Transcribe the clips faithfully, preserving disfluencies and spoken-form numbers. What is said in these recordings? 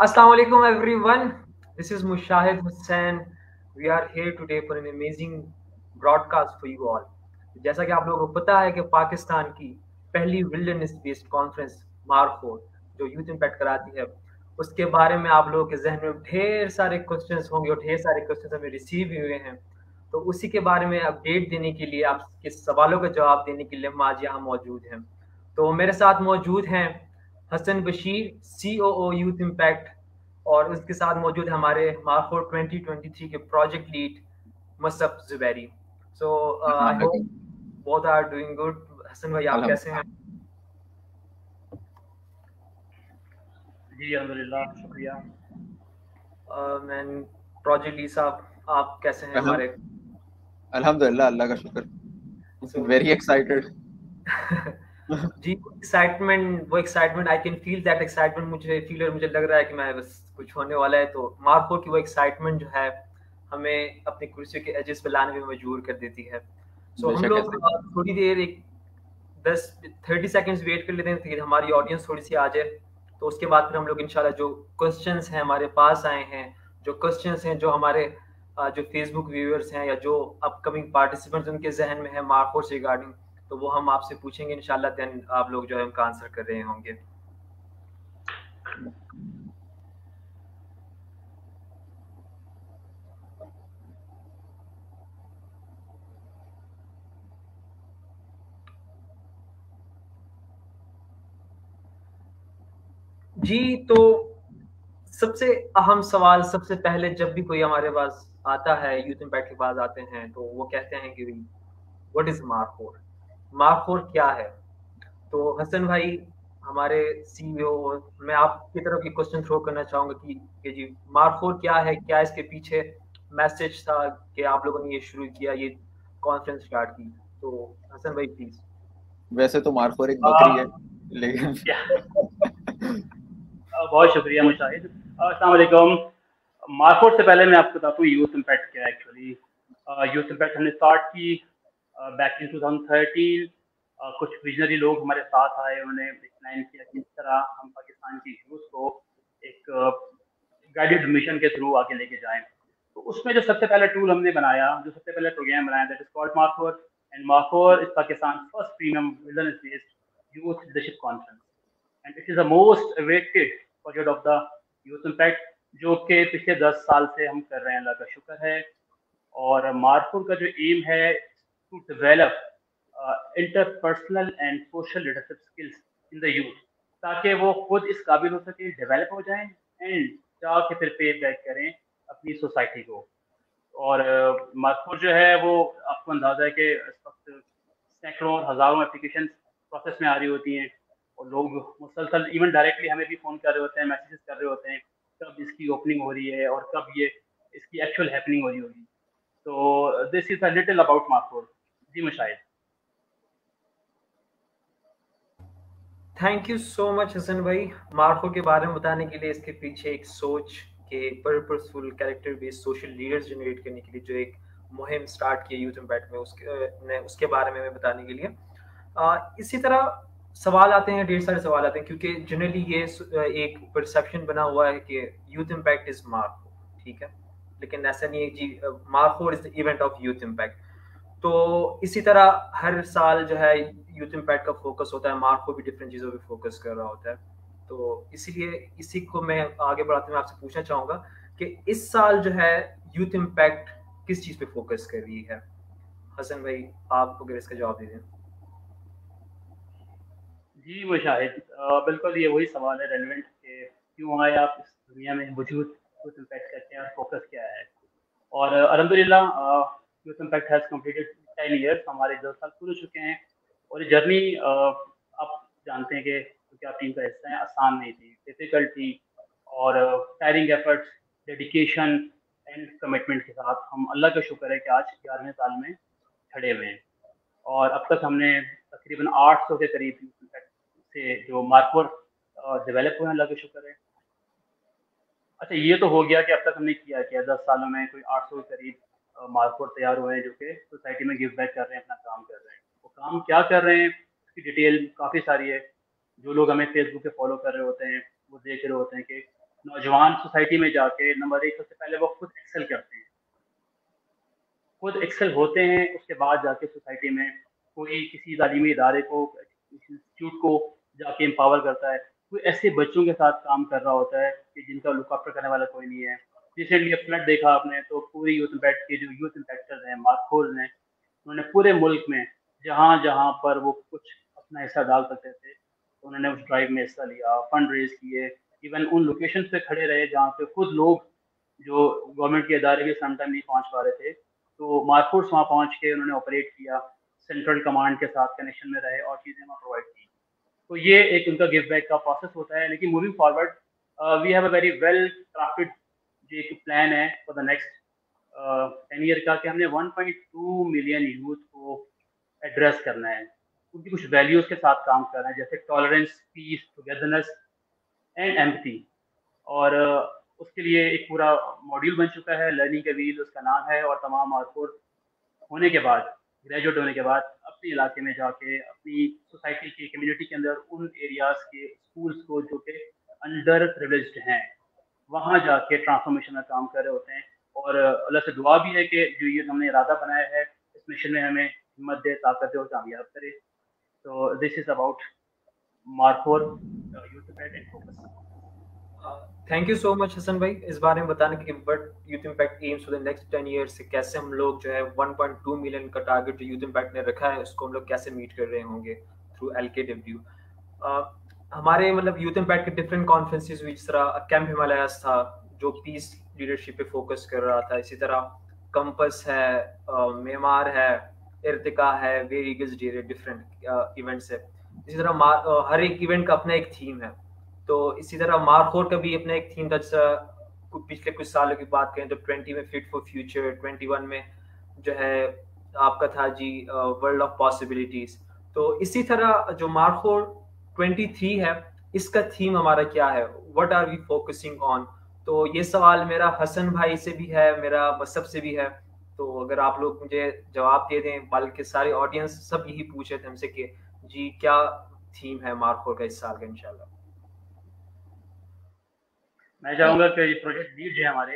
Assalamu alaikum everyone. This is Mushahid Hussain. We are here today for an amazing broadcast for you all. जैसा कि आप लोगों को पता है कि पाकिस्तान की पहली विल्डरनेस बेस्ड कॉन्फ्रेंस मारखोर जो यूथ इम्पैक्ट कराती है, उसके बारे में आप लोगों के जहन में ढेर सारे क्वेश्चंस होंगे और ढेर सारे क्वेश्चंस हमें रिसीव भी हुए हैं। तो उसी के बारे में अपडेट देने के लिए, आपके सवालों का जवाब देने के लिए हम आज यहाँ मौजूद हैं। तो मेरे साथ मौजूद हैं Hasan Bashir, C O O youth impact, और उसके साथ मौजूद है हमारे मार्कोर ट्वेंटी ट्वेंटी थ्री के project lead Masaf Zubairi. So I hope both are doing good. Hasan भाई, आप कैसे हैं? जी अल्हम्दुलिल्लाह, शुक्रिया। मैन प्रोजेक्ट लीड साहब, आप कैसे हैं हमारे? अल्हम्दुलिल्लाह, अल्लाह का शुक्र। Very excited. जी, एक्साइटमेंट, वो excitement I can feel that excitement. मुझे फील और मुझे लग रहा है कि मैं बस कुछ होने वाला है। तो मार्को की वो एक्साइटमेंट जो है हमें अपनी कुर्सी के एजेस पे लाने में मजबूर कर देती है। सो so, हम लोग थोड़ी देर एक दस थर्टी सेकेंड्स वेट कर लेते हैं कि हमारी ऑडियंस थोड़ी सी आ जाए। तो उसके बाद फिर हम लोग इंशाल्लाह जो क्वेश्चंस हैं हमारे पास आए हैं, जो क्वेश्चंस हैं जो हमारे जो फेसबुक व्यूअर्स हैं या जो अपकमिंग पार्टिसिपेंट्स उनके जहन में है मार्को से रिगार्डिंग, तो वो हम आपसे पूछेंगे इंशाल्लाह। देन आप लोग जो है उनका आंसर कर रहे होंगे। जी, तो सबसे अहम सवाल, सबसे पहले जब भी कोई हमारे पास आता है, यूथ इम्पैक्ट के पास आते हैं, तो वो कहते हैं कि व्हाट इज मार्कोर, मार्कोर क्या है? तो हसन भाई हमारे सीईओ, मैं आपकी तरफ ये क्वेश्चन थ्रो करना चाहूंगा कि, कि जी मार्कोर क्या है, क्या इसके पीछे मैसेज था कि आप लोगों ने ये शुरू किया, ये कॉन्फ्रेंस स्टार्ट की? तो हसन भाई प्लीज। वैसे तो मार्कोर एक बकरी है, लेकिन बहुत शुक्रिया मुशाहिद। अस्सलाम वालेकुम। मार्कोर से पहले मैं आपको बताता हूँ यूथ इम्पैक्ट क्या है। एक्चुअली यूथ इम्पैक्ट हमने स्टार्ट की back in two thousand thirteen. कुछ विजनरी लोग हमारे साथ आए, उन्होंने प्लान किया किस तरह हम पाकिस्तान की यूथ को एक गाइडेड मिशन के थ्रू आगे लेके जाएं। तो उसमें जो सबसे पहला टूल हमने बनाया, जो सबसे पहले प्रोग्राम बनाया, that is called Markhor. And Markhor is Pakistan first premium wilderness based youth leadership conference, and it is the most awaited project of the youth impact, जो कि पिछले दस साल से हम कर रहे हैं, अल्लाह का शुक्र है। और मार्कोर का जो एम है to develop interpersonal and social leadership skills in the youth, ताकि वो खुद इस काबिल हो सके, डेवलप हो जाएं एंड जाके फिर पे बैक करें अपनी सोसाइटी को। और मार्कोर जो है वो आपको अंदाजा है कि इस वक्त सैकड़ों हजारों एप्लीकेशन प्रोसेस में आ रही होती हैं, और लोग मुसलसल इवन डायरेक्टली हमें भी फ़ोन कर रहे होते हैं, मैसेजेस कर रहे होते हैं कब इसकी ओपनिंग हो रही है और कब ये इसकी एक्चुअल हैपनिंग हो रही होगी। तो this is a little about Markhor. जी Mushahid. Thank you so much Hasan भाई, मार्को के बारे में बताने के लिए, इसके पीछे एक सोच के purposeful character based social leaders generate करने के लिए जो एक मुहिम स्टार्ट की यूथ इम्पैक्ट में, उसके ने उसके बारे में मैं बताने के लिए। आ, इसी तरह सवाल आते हैं, ढेर सारे सवाल आते हैं, क्योंकि जनरली ये एक परसेप्शन बना हुआ है कि यूथ इम्पैक्ट इज मार्को, ठीक है, लेकिन ऐसा नहीं है जी। Markhor is the event of youth impact. तो इसी तरह हर साल जो है यूथ इम्पैक्ट का फोकस होता है, मार्को भी डिफरेंट चीज़ों पे फोकस कर रहा होता है। तो इसीलिए इसी को मैं आगे बढ़ाते हुए आपसे पूछना चाहूँगा कि इस साल जो है यूथ इम्पैक्ट किस चीज़ पे फोकस कर रही है? हसन भाई, आप अगर इसका जवाब दे दें। जी मुशाहिद, बिल्कुल ये वही सवाल है रेलिवेंट कि क्यों आए आप इस दुनिया में, वजूद यूथ इम्पैक्ट करते हैं और फोकस क्या है। और अल्हम्दुलिल्लाह youth impact has completed ten years, हमारे दस साल पूरे चुके हैं। और ये जर्नी आप जानते हैं कि क्योंकि आप टीम का हिस्सा हैं, आसान नहीं थी, डिफिकल्ट थी, और tiring efforts, dedication and commitment के साथ हम, अल्लाह का शुक्र है कि आज ग्यारहवें साल में खड़े हुए हैं। और अब तक हमने तकरीबन आठ सौ के करीब यूथ इम्पैक्ट से जो मार्कोर डेवलप हुए हैं, अल्लाह का शुक्र है। अच्छा, ये तो हो गया कि अब तक हमने किया किया दस सालों में कोई आठ सौ के करीब मार्कोर तैयार हुए हैं जो कि सोसाइटी में गिव बैक कर रहे हैं, अपना काम कर रहे हैं। वो काम क्या कर रहे हैं उसकी डिटेल काफ़ी सारी है। जो लोग हमें फेसबुक पे फॉलो कर रहे होते हैं वो देख रहे होते हैं कि नौजवान सोसाइटी में जाके नंबर एक सबसे पहले वो खुद एक्सेल करते हैं, खुद एक्सेल होते हैं, उसके बाद जाके सोसाइटी में कोई किसी तालीमी इदारे को, इंस्टीट्यूट को जाके एम्पावर करता है, कोई ऐसे बच्चों के साथ काम कर रहा होता है कि जिनका लुक आफ्टर करने वाला कोई नहीं है। रिसेंटली फ्लड देखा आपने तो पूरी यूथ इम्पैक्ट के जो यूथ इम्पैक्टर्स हैं, मार्कोर्स हैं, उन्होंने पूरे मुल्क में जहाँ जहाँ पर वो कुछ अपना हिस्सा डाल सकते थे उन्होंने उस ड्राइव में हिस्सा लिया, फंड रेज किए, इवन उन लोकेशन पे खड़े रहे जहाँ पे खुद लोग जो गवर्नमेंट के इदारे भी समटाइम नहीं पहुँच पा रहे थे, तो मार्कोर्स वहाँ पहुँच के उन्होंने ऑपरेट किया, सेंट्रल कमांड के साथ कनेक्शन में रहे और चीज़ें वहाँ प्रोवाइड की। तो ये एक उनका गिव बैक का प्रोसेस होता है। लेकिन moving forward we have a very well crafted जो एक प्लान है for the next ten year का, कि हमने one point two million youth को एड्रेस करना है, उनकी कुछ वैल्यूज के साथ काम करना है, जैसे tolerance, peace, togetherness and empathy. और uh, उसके लिए एक पूरा मॉड्यूल बन चुका है, लर्निंग का व्हील उसका नाम है। और तमाम मार्कोर होने के बाद, ग्रेजुएट होने के बाद अपने इलाके में जाके अपनी सोसाइटी की कम्युनिटी के अंदर उन एरियाज के स्कूल्स को जो कि अंडर प्रिविलेज्ड हैं वहाँ जाके ट्रांसफॉर्मेशन का काम कर रहे होते हैं। और अल्लाह से दुआ भी है कि जो ये हमने इरादा बनाया है इस मिशन में हमें हिम्मत दे, ताकत दे और कामयाब करे। तो this is about Markhor youth impact and focus. Thank you so much Hasan भाई इस बारे में बताने के, but youth impact aims for the next ten years से कैसे हम लोग जो है वन पॉइंट टू मिलियन का टारगेट जो यूथ इम्पैक्ट ने रखा है उसको हम लोग कैसे मीट कर रहे होंगे थ्रू एल के डब्ल्यू। हमारे मतलब यूथ इम्पैक्ट के डिफरेंट कॉन्फ्रेंसेस हुई, जिस तरह कैंप हिमालयास था जो पीस लीडरशिप पे फोकस कर रहा था, इसी तरह कंपस है, मेमार है, इर्तिका है, वेरीगस डेरे, डिफरेंट इवेंट्स है। इसी तरह uh, हर एक इवेंट का अपना एक थीम है। तो इसी तरह मार्कोर का भी अपना एक थीम था, जैसा पिछले कुछ सालों की बात करें तो ट्वेंटी में fit for future, twenty one में जो है आपका था जी वर्ल्ड ऑफ पॉसिबिलिटीज। तो इसी तरह जो मार्कोर ट्वेंटी थ्री है इसका थीम हमारा क्या है, what are we focusing on. तो ये सवाल मेरा हसन भाई से भी है, मेरा मसब से भी है। तो अगर आप लोग मुझे जवाब दे दें, बल्कि सारे ऑडियंस सब यही पूछ रहे थे हमसे कि जी क्या थीम है मार्कोर का इस साल का इंशाल्लाह। मैं चाहूंगा कि ये प्रोजेक्ट लीड है हमारे,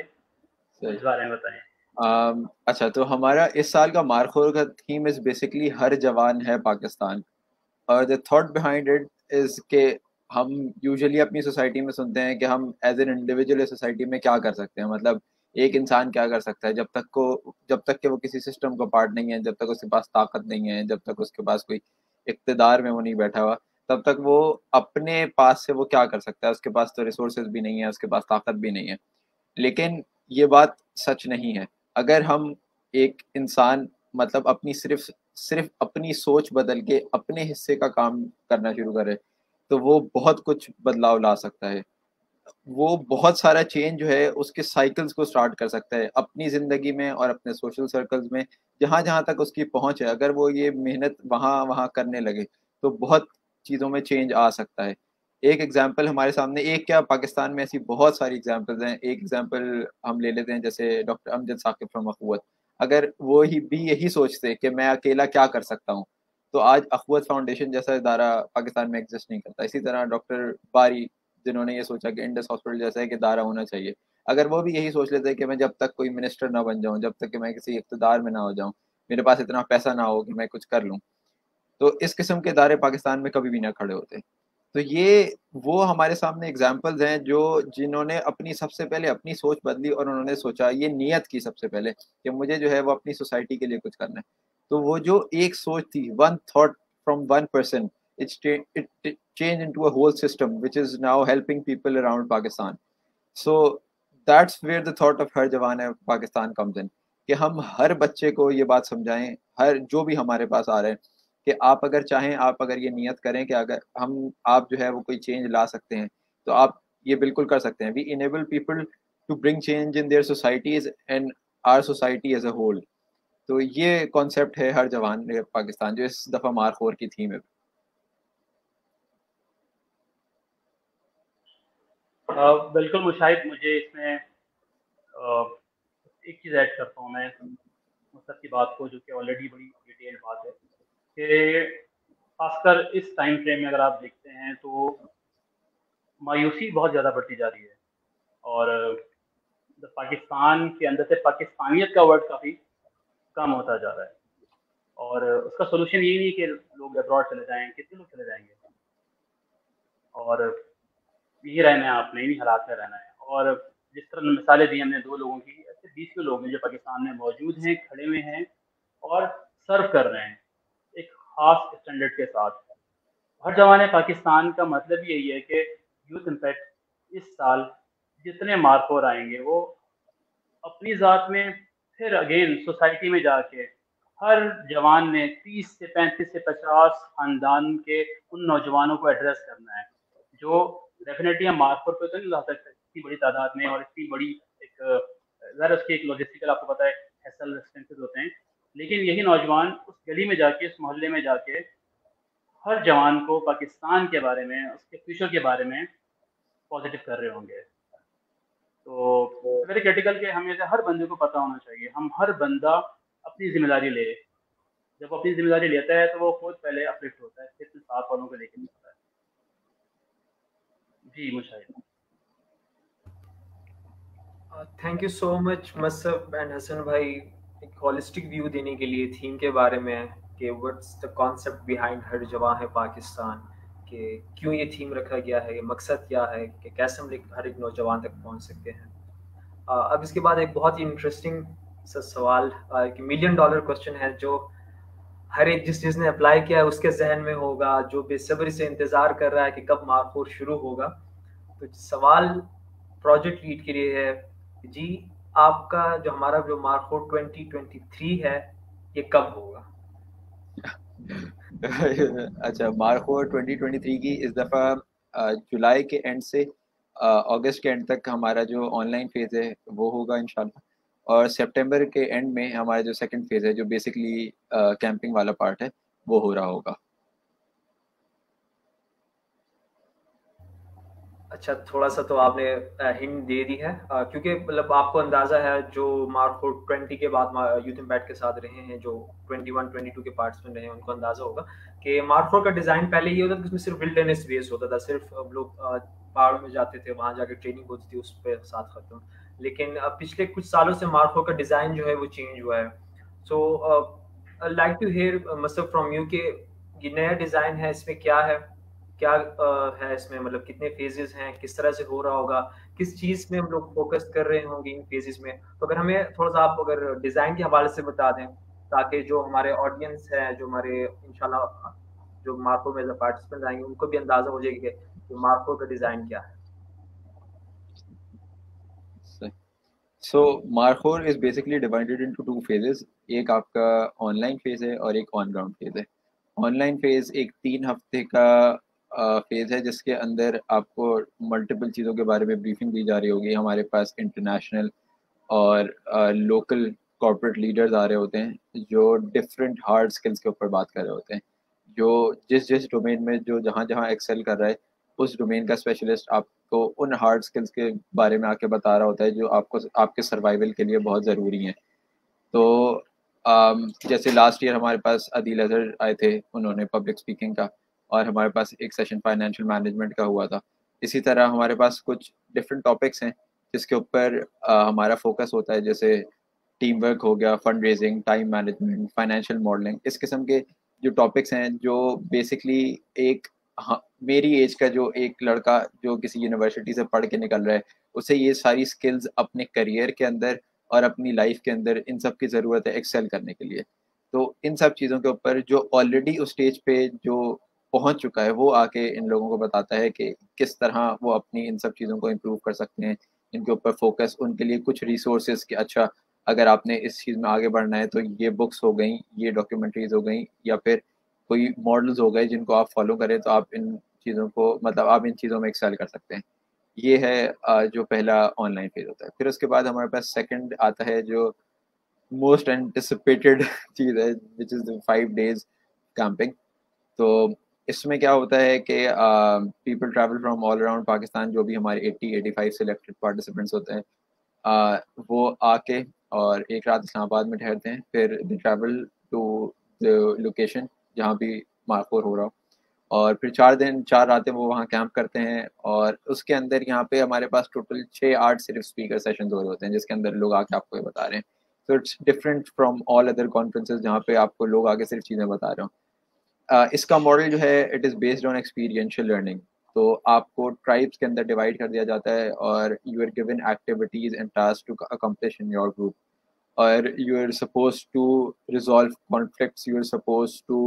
इस बारे में बताएं। um, अच्छा, तो हमारा इस साल का मार्कोर का थीम इज बेसिकली हर जवान है पाकिस्तान। और the thought behind it is के हम यूजुअली अपनी सोसाइटी में सुनते हैं कि हम एज एन इंडिविजुअल सोसाइटी में क्या कर सकते हैं, मतलब एक इंसान क्या कर सकता है जब तक को जब तक कि वो किसी सिस्टम का पार्ट नहीं है, जब तक उसके पास ताकत नहीं है, जब तक उसके पास कोई इक़्तिदार में वो नहीं बैठा हुआ, तब तक वो अपने पास से वो क्या कर सकता है। उसके पास तो रिसोर्सेज भी नहीं है, उसके पास ताकत भी नहीं है। लेकिन ये बात सच नहीं है। अगर हम एक इंसान मतलब अपनी सिर्फ सिर्फ अपनी सोच बदल के अपने हिस्से का काम करना शुरू करे तो वो बहुत कुछ बदलाव ला सकता है। वो बहुत सारा चेंज जो है उसके साइकिल्स को स्टार्ट कर सकता है अपनी ज़िंदगी में और अपने सोशल सर्कल्स में, जहाँ जहाँ तक उसकी पहुँच है। अगर वो ये मेहनत वहाँ वहाँ करने लगे तो बहुत चीज़ों में चेंज आ सकता है। एक एग्जांपल हमारे सामने, एक क्या पाकिस्तान में ऐसी बहुत सारी एग्जांपल्स हैं। एक एग्जांपल हम ले लेते हैं जैसे डॉक्टर अमजद साकिब फ्रॉम अखवत। अगर वो ही भी यही सोचते कि मैं अकेला क्या कर सकता हूँ, तो आज अखवत फाउंडेशन जैसा इदारा पाकिस्तान में एग्जिस्ट नहीं करता। इसी तरह डॉक्टर बारी, जिन्होंने ये सोचा कि इंडस हॉस्पिटल जैसा एक इदारा होना चाहिए, अगर वो भी यही सोच लेते कि मैं जब तक कोई मिनिस्टर ना बन जाऊं, जब तक कि मैं किसी इक़्तिदार में ना हो जाऊं, मेरे पास इतना पैसा ना हो कि मैं कुछ कर लूं, तो इस किस्म के इदारे पाकिस्तान में कभी भी ना खड़े होते। तो ये वो हमारे सामने एग्जाम्पल्स हैं जो जिन्होंने अपनी सबसे पहले अपनी सोच बदली और उन्होंने सोचा, ये नियत की सबसे पहले कि मुझे जो है वो अपनी सोसाइटी के लिए कुछ करना है। तो वो जो एक सोच थी, one thought from one person, it it change into a whole system which is now helping people around Pakistan. So that's where the thought of हर जवान है पाकिस्तान कम्स इन, कि हम हर बच्चे को ये बात समझाएं, हर जो भी हमारे पास आ रहे हैं, कि आप अगर चाहें, आप अगर ये नियत करें कि अगर हम आप जो है वो कोई चेंज ला सकते हैं तो आप ये बिल्कुल कर सकते हैं। We enable people to bring change in their societies and our society as a whole. तो ये कॉन्सेप्ट है हर जवान पाकिस्तान, जो इस दफ़ा मार्कोर की थीम है। uh, बिल्कुल मुशाहिद, मुझे इसमें uh, एक चीज़ ऐड करता हूँ मैं मुसब की बात को, जो कि ऑलरेडी बड़ी डिटेल बात है, कि खासकर इस टाइम फ्रेम में अगर आप देखते हैं तो मायूसी बहुत ज़्यादा बढ़ती जा रही है। और द पाकिस्तान के अंदर से पाकिस्तानियत का वर्ड काफ़ी कम होता जा रहा है, और उसका सोल्यूशन यही नहीं कि लोग अब्रॉड चले जाएं, कितने लोग चले जाएंगे, और यही रहना है, आपने इन्हीं हालात में रहना है। और जिस तरह मिसालें दी हमने दो लोगों की, ऐसे बीस के लोग हैं जो पाकिस्तान में मौजूद हैं, खड़े हुए हैं और सर्व कर रहे हैं एक खास स्टैंडर्ड के साथ। हर जवान पाकिस्तान का मतलब यही है कि यूथ इम्पैक्ट इस साल जितने मार्कोर आएंगे वो अपनी ज़ात में फिर अगेन सोसाइटी में जाके हर जवान ने तीस से पैंतीस से पचास खानदान के उन नौजवानों को एड्रेस करना है जो डेफिनेटली हम मार्कोर पे तो नहीं ला सकते इतनी बड़ी तादाद में, और इतनी बड़ी एक ज़रा उसकी एक लॉजिस्टिकल आपको पता है हैसल एक्सपेंसेस होते हैं, लेकिन यही नौजवान उस गली में जाके, उस मोहल्ले में जाके हर जवान को पाकिस्तान के बारे में, उसके फ्यूचर के बारे में पॉजिटिव कर रहे होंगे। तो वेरी क्रिटिकल के हमें हर बंदे को पता होना चाहिए, हम हर बंदा अपनी जिम्मेदारी ले, जब वो अपनी जिम्मेदारी लेता है तो वो खुद पहले अपलिफ्ट होता है, फिर साथ वालों को लेके चलता है। जी Mushahid. Thank you so much Masab and Hasan भाई, एक होलिस्टिक व्यू देने के लिए थीम के बारे में कि व्हाट्स द कॉन्सेप्ट बिहाइंड हर जवान है पाकिस्तान, कि क्यों ये थीम रखा गया है, ये मकसद क्या है, कि कैसे हम हर एक नौजवान तक पहुंच सकते हैं। uh, अब इसके बाद एक बहुत ही इंटरेस्टिंग सा सवाल, uh, कि मिलियन डॉलर क्वेश्चन है जो हर एक जिस जिसने अप्लाई किया है उसके जहन में होगा, जो बेसब्री से इंतज़ार कर रहा है कि कब मार्कोर शुरू होगा। तो सवाल प्रोजेक्ट लीड के लिए है, जी आपका जो हमारा जो मार्कोर ट्वेंटी ट्वेंटी थ्री है ये कब होगा? अच्छा, मार्कोर ट्वेंटी ट्वेंटी थ्री की इस दफ़ा जुलाई के एंड से अगस्त के एंड तक हमारा जो ऑनलाइन फेज़ है वो होगा इंशाल्लाह, और सितंबर के एंड में हमारा जो सेकंड फेज़ है जो बेसिकली कैंपिंग वाला पार्ट है वो हो रहा होगा। अच्छा, थोड़ा सा तो आपने हिंट दे दी है, आ, क्योंकि मतलब आपको अंदाजा है जो मार्कोर ट्वेंटी के बाद यूथ इम्पैक्ट के साथ रहे हैं, जो ट्वेंटी वन ट्वेंटी टू के पार्टिसिपेंट रहे हैं, उनको अंदाजा होगा कि मार्कोर का डिज़ाइन पहले ये होता था कि उसमें सिर्फ विल्डरनेस बेस होता था, सिर्फ हम लोग पहाड़ों में जाते थे, वहाँ जाकर ट्रेनिंग होती थी, उस पर साथ खत्म। लेकिन अब पिछले कुछ सालों से मार्कोर का डिज़ाइन जो है वो चेंज हुआ है। सो लाइक टू हेयर मतलब फ्रॉम यू कि ये नया डिज़ाइन है, इसमें क्या है, क्या uh, है इसमें, मतलब कितने फेजेस हैं, किस तरह से हो रहा होगा, किस चीज़ में हम लोग फोकस कर रहे होंगे इन फेजेस में। तो अगर हमें थोड़ा सा आप अगर डिज़ाइन के हवाले से बता दें, ताकि जो हमारे ऑडियंस है, जो हमारे इंशाल्लाह जो मार्कोर में पार्टिसिपेंट आएंगे, उनको भी अंदाजा हो जाएगा कि मार्कोर का डिज़ाइन क्या है। So Markhor is basically divided into two phases, एक आपका ऑनलाइन फेज है और एक ऑन ग्राउंड फेज है। ऑनलाइन फेज एक तीन हफ्ते का फेज है जिसके अंदर आपको मल्टीपल चीज़ों के बारे में ब्रीफिंग दी जा रही होगी। हमारे पास इंटरनेशनल और लोकल कॉर्पोरेट लीडर्स आ रहे होते हैं जो डिफरेंट हार्ड स्किल्स के ऊपर बात कर रहे होते हैं, जो जिस जिस डोमेन में जो जहाँ जहाँ एक्सेल कर रहा है उस डोमेन का स्पेशलिस्ट आपको उन हार्ड स्किल्स के बारे में आके बता रहा होता है जो आपको आपके सर्वाइवल के लिए बहुत ज़रूरी हैं। तो um, जैसे लास्ट ईयर हमारे पास अदील अजहर आए थे, उन्होंने पब्लिक स्पीकिंग का, और हमारे पास एक सेशन फाइनेंशियल मैनेजमेंट का हुआ था। इसी तरह हमारे पास कुछ डिफरेंट टॉपिक्स हैं जिसके ऊपर uh, हमारा फोकस होता है, जैसे टीम वर्क हो गया, fund raising, time management, financial modelling. इस किस्म के जो टॉपिक्स हैं जो बेसिकली एक हाँ, मेरी एज का जो एक लड़का जो किसी यूनिवर्सिटी से पढ़ के निकल रहा है उसे ये सारी स्किल्स अपने करियर के अंदर और अपनी लाइफ के अंदर इन सब की ज़रूरत है एक्सेल करने के लिए। तो इन सब चीज़ों के ऊपर जो ऑलरेडी उस स्टेज पे जो पहुंच चुका है वो आके इन लोगों को बताता है कि किस तरह वो अपनी इन सब चीज़ों को इम्प्रूव कर सकते हैं, इनके ऊपर फोकस, उनके लिए कुछ रिसोर्सेज कि अच्छा अगर आपने इस चीज़ में आगे बढ़ना है तो ये बुक्स हो गई, ये डॉक्यूमेंट्रीज हो गई, या फिर कोई मॉडल्स हो गए जिनको आप फॉलो करें तो आप इन चीज़ों को मतलब आप इन चीज़ों में एक्सेल कर सकते हैं। ये है जो पहला ऑनलाइन फेज होता है। फिर उसके बाद हमारे पास सेकंड आता है जो मोस्ट एंटिसिपेटेड चीज़ है, which is the five days camping. तो इसमें क्या होता है कि people travel from all around Pakistan, जो भी हमारे अस्सी पचासी सिलेक्टेड पार्टिसिपेंट्स होते हैं, uh, वो आके और एक रात इस्लामाबाद में ठहरते हैं। फिर they travel to the location जहाँ भी मार्कोर हो रहा हो, और फिर चार दिन चार रातें वो वहाँ कैंप करते हैं। और उसके अंदर यहाँ पे हमारे पास टोटल छः आठ सिर्फ स्पीकर सेशन हो रहे होते हैं, जिसके अंदर लोग आके आपको ये बता रहे हैं। तो it's different from all other conferences जहाँ पे आपको लोग आके सिर्फ चीज़ें बता रहे हो। uh, इसका मॉडल जो है it is based on experiential learning. तो आपको ट्राइब्स के अंदर डिवाइड कर दिया जाता है और you are given activities and task to accomplish in your group. और you are suppose to resolve conflicts, you are suppose to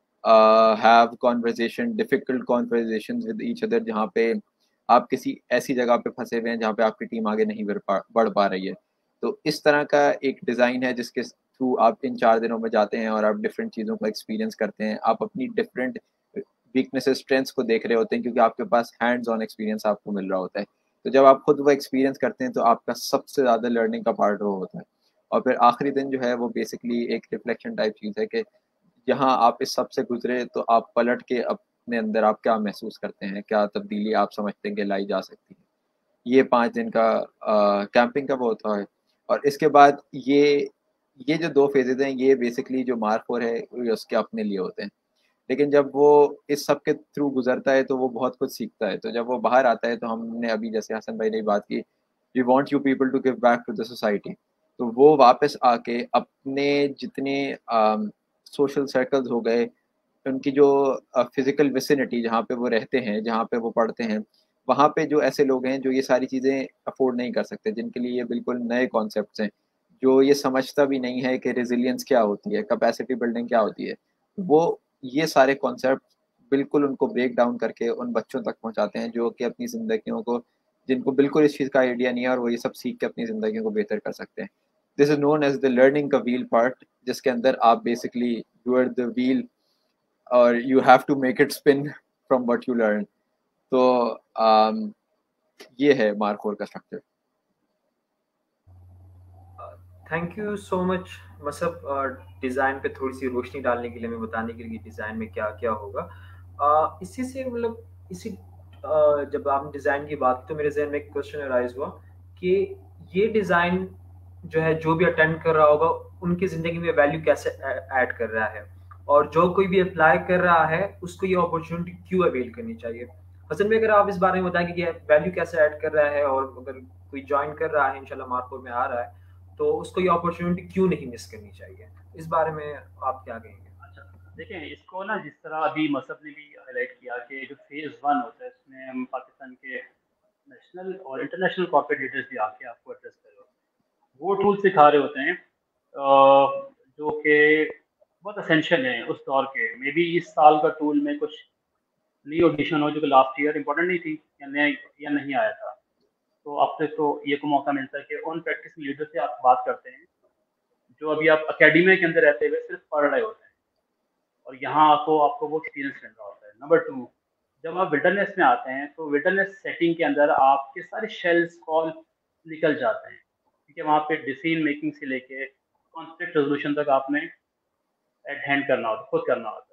have conversation, difficult conversation with each other, जहाँ पे आप किसी ऐसी जगह पे फंसे हुए हैं जहाँ पे आपकी टीम आगे नहीं बढ़ पा बढ़ पा रही है। तो इस तरह का एक डिज़ाइन है जिसके थ्रू आप इन चार दिनों में जाते हैं और आप डिफरेंट चीज़ों को एक्सपीरियंस करते हैं। आप अपनी डिफरेंट वीकनेसेस स्ट्रेंथ्स को देख रहे होते हैं क्योंकि आपके पास हैंड्स ऑन एक्सपीरियंस आपको मिल रहा होता है। तो जब आप खुद वो एक्सपीरियंस करते हैं तो आपका सबसे ज़्यादा लर्निंग का पार्ट वो होता है। और फिर आखिरी दिन जो है वो बेसिकली एक रिफ्लेक्शन टाइप चीज़ है कि जहाँ आप इस सब से गुजरे तो आप पलट के अपने अंदर आप क्या महसूस करते हैं, क्या तब्दीली आप समझते हैं कि लाई जा सकती है। ये पाँच दिन का कैंपिंग का वो होता है। और इसके बाद ये ये जो दो फेजेज हैं ये बेसिकली जो मार्क फोर है ये उसके अपने लिए होते हैं। लेकिन जब वो इस सब के थ्रू गुजरता है तो वो बहुत कुछ सीखता है। तो जब वो बाहर आता है तो हमने अभी जैसे हसन भाई ने बात की, we want you people to give back to the society. तो वो वापस आके अपने जितने सोशल सर्कल्स हो गए, उनकी जो फिजिकल विसिनिटी जहाँ पे वो रहते हैं, जहाँ पे वो पढ़ते हैं, वहाँ पे जो ऐसे लोग हैं जो ये सारी चीज़ें अफोर्ड नहीं कर सकते, जिनके लिए ये बिल्कुल नए कॉन्सेप्ट्स हैं, जो ये समझता भी नहीं है कि रेजिलियंस क्या होती है, कैपेसिटी बिल्डिंग क्या होती है। वो ये सारे कॉन्सेप्ट बिल्कुल उनको ब्रेक डाउन करके उन बच्चों तक पहुँचाते हैं जो कि अपनी ज़िंदगियों को, जिनको बिल्कुल इस चीज़ का आइडिया नहीं है और वो ये सब सीख के अपनी ज़िंदगियों को बेहतर कर सकते हैं। This is known as the learning का व्हील पार्ट, जिसके अंदर आप basically you are the wheel और you have to make it spin from what you learn. तो um, ये है मार्क फोर का structure. Thank you so much Musab, design पे थोड़ी सी रोशनी डालने के लिए, हमें बताने के लिए डिज़ाइन में क्या क्या होगा। uh, इसी से मतलब इसी uh, जब आपने डिज़ाइन की बात, तो मेरे जहन में एक क्वेश्चन अराइज हुआ कि ये डिज़ाइन जो है जो भी अटेंड कर रहा होगा उनकी ज़िंदगी में वैल्यू कैसे ऐड कर रहा है, और जो कोई भी अप्लाई कर रहा है उसको ये अपॉर्चुनिटी क्यों अवेल करनी चाहिए। हसन भाई, अगर आप इस बारे में बताएं कि वैल्यू कैसे ऐड कर रहा है, और अगर कोई ज्वाइन कर रहा है, इंशाल्लाह मार्कोर में आ रहा है, तो उसको ये अपॉर्चुनिटी क्यों नहीं मिस करनी चाहिए, इस बारे में आप क्या कहेंगे? अच्छा, देखें इसको ना, जिस तरह अभी मसब ने भी हाईलाइट किया कि जो फेज वन होता है इसमें हम पाकिस्तान के नेशनल और इंटरनेशनल कॉर्पोरेट लीडर्स भी आके आपको एड्रेस कर रहे होते हैं, वो टूल सिखा रहे होते हैं जो कि बहुत असेंशियल है उस दौर के। मे बी इस साल का टूल में कुछ नई ऑडिशन हो जो कि लास्ट ईयर इंपॉर्टेंट नहीं थी या नहीं या नहीं आया था, तो आपसे तो ये को मौका मिलता है कि उन प्रैक्टिस लीडर से आप बात करते हैं जो अभी आप अकेडमी के अंदर रहते हुए सिर्फ पढ़ रहे होते हैं, और यहाँ आपको आपको वो एक्सपीरियंस मिल रहा होता है। नंबर टू, जब आप विल्डरनेस में आते हैं तो विल्डरनेस सेटिंग के अंदर आपके सारे शेल्स कॉल निकल जाते हैं, क्योंकि वहाँ पे डिसीजन मेकिंग से लेके कॉन्फ्लिक्ट रेजोल्यूशन तक आपने एट हैंड करना होता है, खुद करना होता है।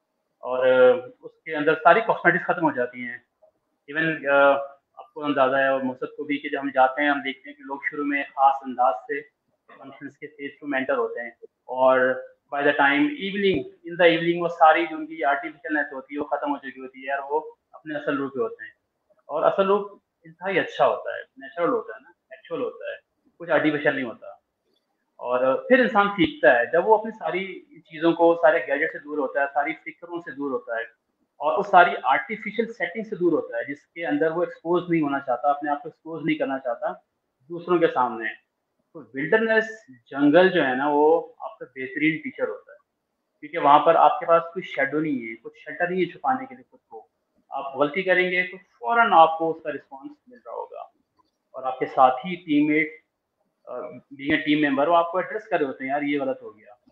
और उसके अंदर सारी कॉस्मेटिक्स खत्म हो जाती हैं। इवन आपको अंदाजा है और मकसद को भी कि जब हम जाते हैं हम देखते हैं कि लोग शुरू में खास अंदाज से कॉन्फ्रेंस के फेज टू मेंटर होते हैं, और by the time evening in the evening वो सारी जो उनकी आर्टिफिशियलनेस होती है वो खत्म हो चुकी होती है, और वो अपने असल रूप पे होते हैं। और असल रूप इंतहाई अच्छा होता है, नेचुरल होता है ना, एक्चुअल होता है, कुछ आर्टिफिशियल नहीं होता। और फिर इंसान सीखता है जब वो अपनी सारी चीज़ों को, सारे गैजेट से दूर होता है, सारी फिक्रों से दूर होता है, और उस सारी आर्टिफिशियल सेटिंग से दूर होता है जिसके अंदर वो एक्सपोज नहीं होना चाहता, अपने आप को एक्सपोज नहीं करना चाहता दूसरों के सामने। तो विल्डरनेस जंगल जो है ना वो आपका बेहतरीन टीचर होता है, क्योंकि वहाँ पर आपके पास कोई शेडो नहीं है, कुछ शेल्टर नहीं है छुपाने के लिए खुद को। आप गलती करेंगे तो फौरन आपको उसका रिस्पॉन्स मिल रहा होगा, और आपके साथी teammate being a team member वो आपको एड्रेस कर रहे होते हैं, यार ये गलत हो गया।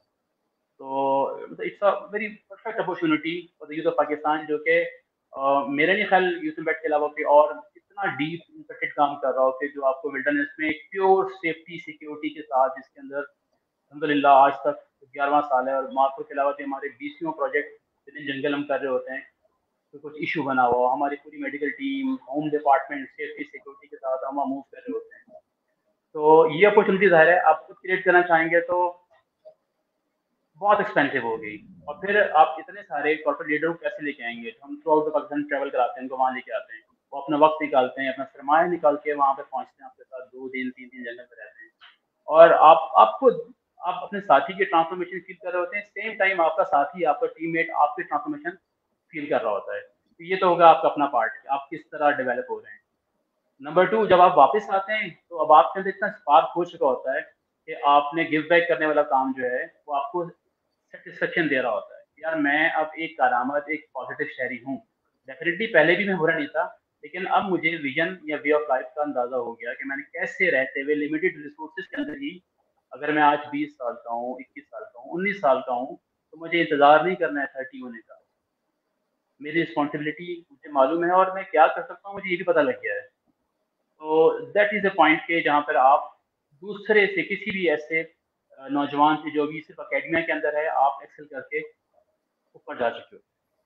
तो it's a very perfect opportunity for the youth of Pakistan, जो कि मेरे नहीं ख्याल यूथ इम्पैक्ट के अलावा कोई और इतना डीप इम्पैक्टेड काम कर रहा हो कि जो आपको विल्डरनेस में प्योर सेफ्टी सिक्योरिटी के साथ, जिसके अंदर अल्हम्दुलिल्लाह आज तक ग्यारहवां साल है, और मार्को के अलावा भी हमारे बीसवीं प्रोजेक्ट विद जंगल हम कर रहे होते हैं। तो कुछ इशू बना हुआ, हमारी पूरी medical team, home department, safety security के साथ हम मूव कर रहे होते हैं। तो ये अपॉर्चुनिटी ज़ाहिर है आप खुद क्रिएट करना चाहेंगे तो बहुत एक्सपेंसिव हो गई। और फिर आप इतने सारे कॉर्पोरेट लीडर को कैसे लेके आएंगे? तो हम throughout the Pakistan travel कराते हैं, उनको वहाँ लेके आते हैं, वो अपना वक्त निकालते हैं, अपना सरमाया निकाल के वहाँ पे पहुँचते हैं, आपके साथ दो दिन तीन दिन जंगल में रहते हैं, और आप आपको आप अपने साथी के ट्रांसफॉर्मेशन फील कर रहे होते हैं, सेम टाइम आपका साथी, आपका टीममेट आपके ट्रांसफॉर्मेशन फील कर रहा होता है। तो ये तो होगा आपका अपना पार्ट, आप किस तरह डेवलप हो रहे हैं। नंबर टू, जब आप वापस आते हैं तो अब आपके अंदर इतना स्पार्क हो चुका होता है कि आपने गिव बैक करने वाला काम जो है वो आपको सेटिस्फेक्शन दे रहा होता है। यार मैं अब एक करामत, एक पॉजिटिव शहरी हूँ। डेफिनेटली पहले भी मैं बुरा नहीं था, लेकिन अब मुझे विजन या वे ऑफ लाइफ का अंदाजा हो गया कि मैंने कैसे रहते हुए लिमिटेड रिसोर्सेज के अंदर ही, अगर मैं आज बीस साल का हूँ, इक्कीस साल का हूँ, उन्नीस साल का हूँ, तो मुझे इंतजार नहीं करना है थर्टी होने का। मेरी रिस्पॉन्सिबिलिटी मुझे मालूम है और मैं क्या कर सकता हूँ मुझे ये भी पता लग गया है। तो दैट इज अ पॉइंट के जहाँ पर आप दूसरे से, किसी भी ऐसे अ, नौजवान से जो भी सिर्फ अकेडमिया के अंदर है, आप एक्सेल करके ऊपर जा चुके हो।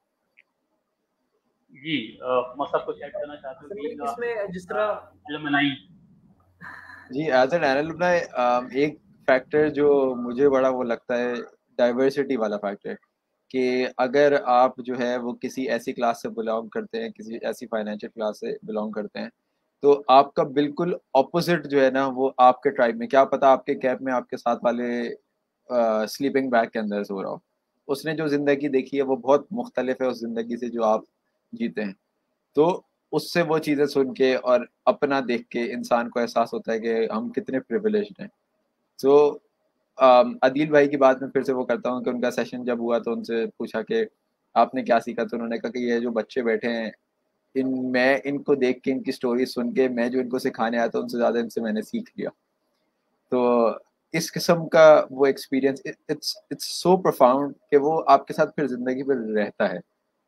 जी, अ, मैं सबको चेक करना चाहता हूँ असल कि में इसमें जिस तरह एलुमनाई। जी, एज एन एलुमनाई एक फैक्टर जो मुझे बड़ा वो लगता है, डाइवर्सिटी वाला फैक्टर, कि अगर आप जो है वो किसी ऐसी क्लास से बिलोंग करते हैं, किसी ऐसी फाइनेंशियल क्लास से बिलोंग करते हैं, तो आपका बिल्कुल ऑपोजिट जो है ना वो आपके ट्राइब में, क्या पता आपके कैब में आपके साथ वाले स्लीपिंग बैग के अंदर सो रहा हो। उसने जो ज़िंदगी देखी है वो बहुत मुख्तलिफ है उस ज़िंदगी से जो आप जीते हैं। तो उससे वो चीज़ें सुन के और अपना देख के इंसान को एहसास होता है कि हम कितने प्रिविलेज्ड हैं। तो अम, अदील भाई की बात मैं फिर से वो करता हूँ कि उनका सेशन जब हुआ तो उनसे पूछा कि आपने क्या सीखा, तो उन्होंने कहा कि ये जो बच्चे बैठे हैं, इन मैं इनको देख के, इनकी स्टोरी सुन के, मैं जो इनको सिखाने आया था उनसे ज़्यादा इनसे मैंने सीख लिया। तो इस किस्म का वो experience, it's it's so profound कि वो आपके साथ फिर ज़िंदगी भर रहता है।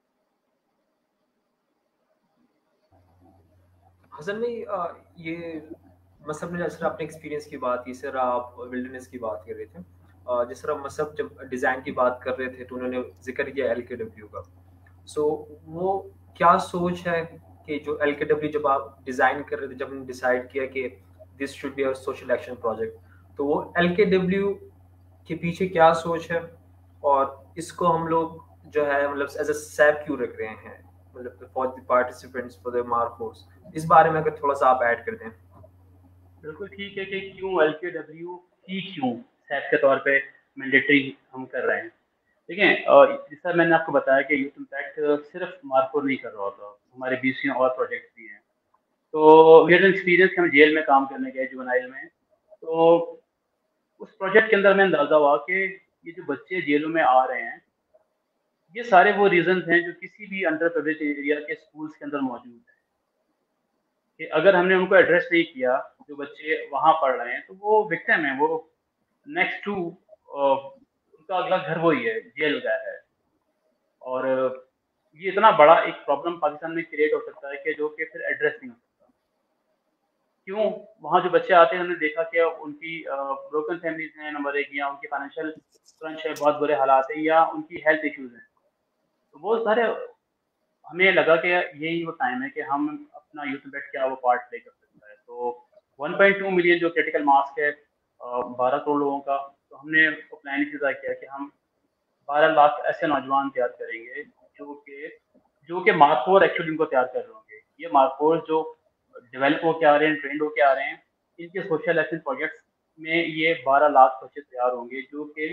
हसन भाई, अ, ये मसहब ने जिस तरह अपने एक्सपीरियंस की बात की, सर आप विल्डरनेस की बात कर रहे थे, अ, जिस तरह मसहब जब डिज़ाइन की बात कर रहे थे तो उन्होंने जिक्र किया एल के डब्ल्यू का। सो वो क्या सोच है कि जो एल के डब्ल्यू जब आप डिज़ाइन कर रहे थे, जब हमने डिसाइड किया कि this should be our social action project, तो वो एल के डब्ल्यू के पीछे क्या सोच है, और इसको हम लोग जो है मतलब एज अ सैप क्यों रख रहे हैं, मतलब for the participants for the mark force, इस बारे में अगर थोड़ा सा आप ऐड कर दें। बिल्कुल ठीक है कि क्यों एल के डब्ल्यू ही क्यों सैप के तौर पे मैंडेटरी हम कर रहे हैं। देखें, अ, जैसा मैंने आपको बताया कि यूथ इम्पैक्ट सिर्फ मार्कोर नहीं कर रहा होता, हमारे बीच में और प्रोजेक्ट्स भी हैं। तो वी हैड एक्सपीरियंस कि हम जेल में काम करने गए जुवेनाइल में। तो उस प्रोजेक्ट के अंदर में अंदाजा हुआ कि ये जो बच्चे जेलों में आ रहे हैं, ये सारे वो रीजंस हैं जो किसी भी अंडर प्रिविलेज एरिया के स्कूल्स के अंदर मौजूद हैं। कि अगर हमने उनको एड्रेस नहीं किया, जो बच्चे वहाँ पढ़ रहे हैं, तो वो विक्टिम है, वो नेक्स्ट टू उनका अगला घर वही है, जेल गया है। और ये इतना बड़ा एक प्रॉब्लम पाकिस्तान में क्रिएट हो सकता है कि जो कि फिर एड्रेस नहीं हो सकता। क्यों? वहाँ जो बच्चे आते हैं, हमने देखा कि उनकी ब्रोकन फैमिलीज हैं नंबर एक, या उनकी फाइनेंशियल क्रंच है, बहुत बुरे हालात हैं, या उनकी हेल्थ इश्यूज हैं। तो वो सारे, हमें लगा कि यही वो टाइम है कि हम अपना यूथ इम्पैक्ट क्या वो पार्ट प्ले कर सकता है। तो वन पॉइंट टू मिलियन जो क्रिटिकल मास है बारह करोड़ लोगों का, तो हमने उसको प्लान इसी तरह किया कि हम बारह लाख ऐसे नौजवान तैयार करेंगे जो कि जो कि मार्कोर एक्चुअली उनको तैयार कर रहे होंगे। ये मार्कोर जो डेवलप होके आ रहे हैं, ट्रेंड होके आ रहे हैं, इनके सोशल एक्शन प्रोजेक्ट्स में ये बारह लाख बच्चे तैयार होंगे जो कि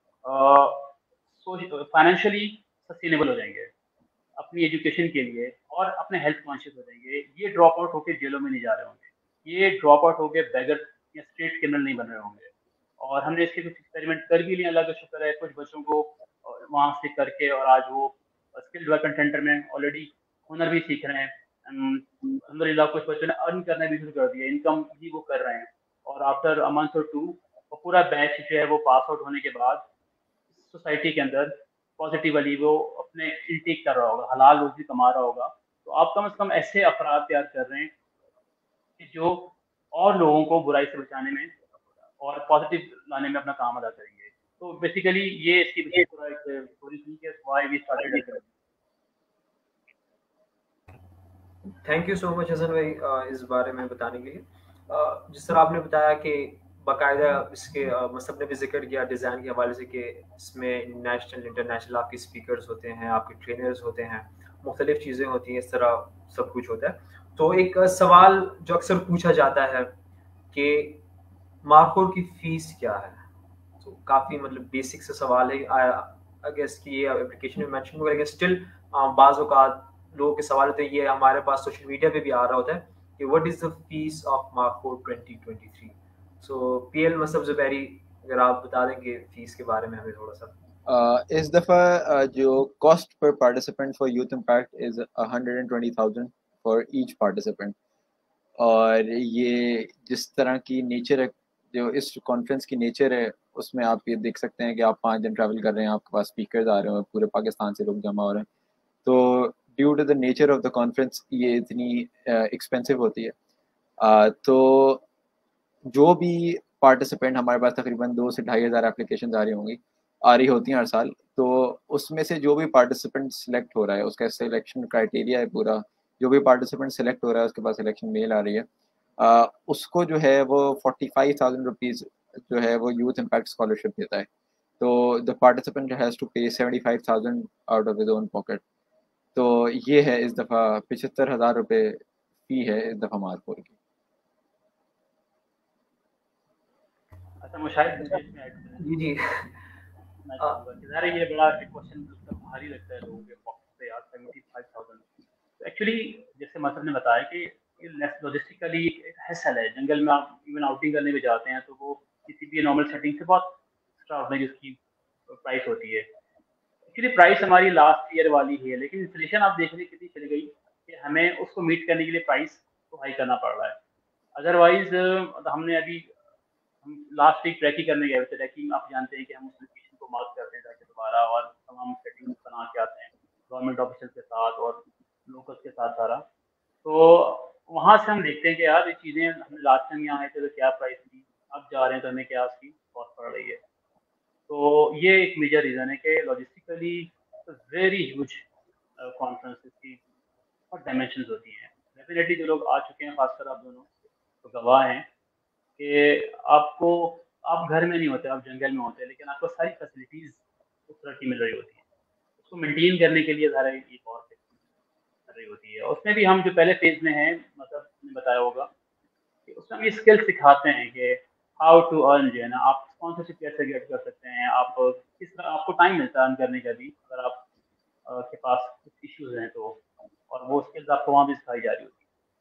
फाइनेंशियली सस्टेनेबल हो जाएंगे अपनी एजुकेशन के लिए, और अपने हेल्थ कॉन्शियस हो जाएंगे। ये ड्रॉप आउट होकर जेलों में नहीं जा रहे होंगे, ये ड्रॉप आउट होकर बेगर या स्ट्रीट क्रिमिनल नहीं बन रहे होंगे। और हमने इसके कुछ एक्सपेरिमेंट कर भी लिए, अल्लाह का शुक्र है, कुछ बच्चों को वहाँ से करके, और आज वो स्किल डेवलपमेंट सेंटर में ऑलरेडी हुनर भी सीख रहे हैं। अलहमदिल्ला कुछ बच्चों ने अर्न करना भी शुरू कर दिया, इनकम भी वो कर रहे हैं। और आफ्टर अ मंथ और टू वो पूरा बैच जो है वो पास आउट होने के बाद सोसाइटी के अंदर पॉजिटिवली वो अपने इंटेक कर रहा होगा, हलाल रोजी कमा रहा होगा। तो आप कम से कम ऐसे अफराद तैयार कर रहे हैं कि जो और लोगों को बुराई से बचाने में और पॉजिटिव लाने में अपना काम अदा करेंगे। तो बेसिकली ये इसकी पीछे पूरा एक स्टोरी थी कि why we started L. Thank you so much Hasan भाई, अ, इस बारे में बताने के लिए। अ, जिस तरह आपने बताया कि बाकायदा इसके मतलब ने भी जिक्र किया डिज़ाइन के हवाले से कि इसमें नेशनल इंटरनेशनल आपके स्पीकर्स होते हैं, आपके ट्रेनर्स होते हैं, मुख्तलिफ चीज़ें होती हैं, इस तरह सब कुछ होता है। तो एक सवाल जो अक्सर पूछा जाता है कि मार्कोर की फ़ीस क्या है? तो काफ़ी मतलब बेसिक सा सवाल है। आई गेस कि ये एप्लीकेशन में मेंशन हुआ है, लेकिन स्टिल बाज़ औक़ात लोगों के सवाल होते हैं, ये हमारे पास सोशल मीडिया पे भी आ रहा होता है कि what is the fees of Markhor twenty twenty three. So PL Musab Zubairi, अगर आप बता देंगे फीस के बारे में हमें थोड़ा-सा। Uh, इस दफ़ा uh, जो cost per participant for Youth Impact is hundred and twenty thousand for each participant. और ये जिस तरह की नेचर है, जो इस कॉन्फ्रेंस की नेचर है, उसमें आप ये देख सकते हैं कि आप पाँच दिन ट्रैवल कर रहे हैं, आपके पास स्पीकर्स आ रहे हैं, पूरे पाकिस्तान से लोग जमा हो रहे हैं। तो due to the nature of the conference ये इतनी एक्सपेंसिव होती है। uh, तो जो भी पार्टिसिपेंट, हमारे पास तकरीबन दो से ढाई हज़ार एप्लीकेशन आ रही होंगी आ रही होती हैं हर साल। तो उसमें से जो भी पार्टिसिपेंट सिलेक्ट हो रहा है, उसका सिलेक्शन क्राइटेरिया है पूरा। जो भी पार्टिसिपेंट सिलेक्ट हो रहा है उसके पास सिलेक्शन मेल आ रही है, आ, उसको जो है वो फोर्टी फाइव थाउजेंड रुपीज़ जो है वो यूथ इम्पैक्ट स्कॉलरशिप देता है। तो the participant has to pay seventy five thousand out of his own pocket. तो ये है इस दफ़ा पचहत्तर हज़ार रुपये फ़ी है इस दफ़ा मार्कोर की। अच्छा मुशाहिद, मुझे इसमें ऐड करना जी जी मैं चाहूँगा कि ज़रा ये बड़ा क्वेश्चन मतलब भारी लगता है लोगों के पॉकेट पे यार, सेवेंटी फाइव थाउजेंड। तो एक्चुअली जैसे मसद ने बताया कि ये लॉजिस्टिकली एक हैसल है। जंगल में आप इवन आउटिंग करने भी जाते हैं तो वो किसी भी नॉर्मल सेटिंग से बहुत एक्स्ट्रा ऑर्डिनरी उसकी प्राइस होती है। एक्चुअली प्राइस हमारी लास्ट ईयर वाली ही है, लेकिन इन्फ्लेशन आप देख रहे कितनी चली गई कि हमें उसको मीट करने के लिए प्राइस को हाई करना पड़ रहा है। अदरवाइज हमने अभी हम लास्ट वीक ट्रैकिंग करने गए थे। ट्रैकिंग आप जानते हैं कि हम उस लोकेशन को मार्क करते हैं जाके दोबारा, और तमाम सेटिंग्स बना के आते हैं गवर्नमेंट ऑफिसर के साथ और लोकल्स के साथ सारा। तो वहाँ से हम देखते हैं कि यार ये चीज़ें, हम लास्ट टाइम यहाँ आए थे तो क्या प्राइस थी, अब जा रहे हैं तो हमें क्या उसकी कॉस्ट पड़ रही है। तो ये एक मेजर रीज़न है कि लॉजिस्टिकली वेरी ह्यूज कॉन्फ्रेंस की और डायमेंशन होती हैं। डेफिनेटली जो लोग आ चुके हैं, खासकर आप दोनों तो गवाह हैं कि आपको, आप घर में नहीं होते, आप जंगल में होते हैं, लेकिन आपको सारी फैसिलिटीज़ उस तरह की मिल रही होती हैं। उसको मेंटेन करने के लिए ज़रा एक और कर रही होती है। उसमें भी हम जो पहले फेज़ में हैं, मतलब आपने बताया होगा कि उसमें हम ये स्किल सिखाते हैं कि हाउ टू अर्न, जो है ना, आप स्पॉन्सरशिप कैसे गेट कर सकते हैं, आप किस तरह आपको टाइम मिलता है अर्न करने का भी, अगर आप आ, के पास कुछ इश्यूज हैं तो, और वो स्किल्स आपको वहाँ भी सिखाई जा रही होती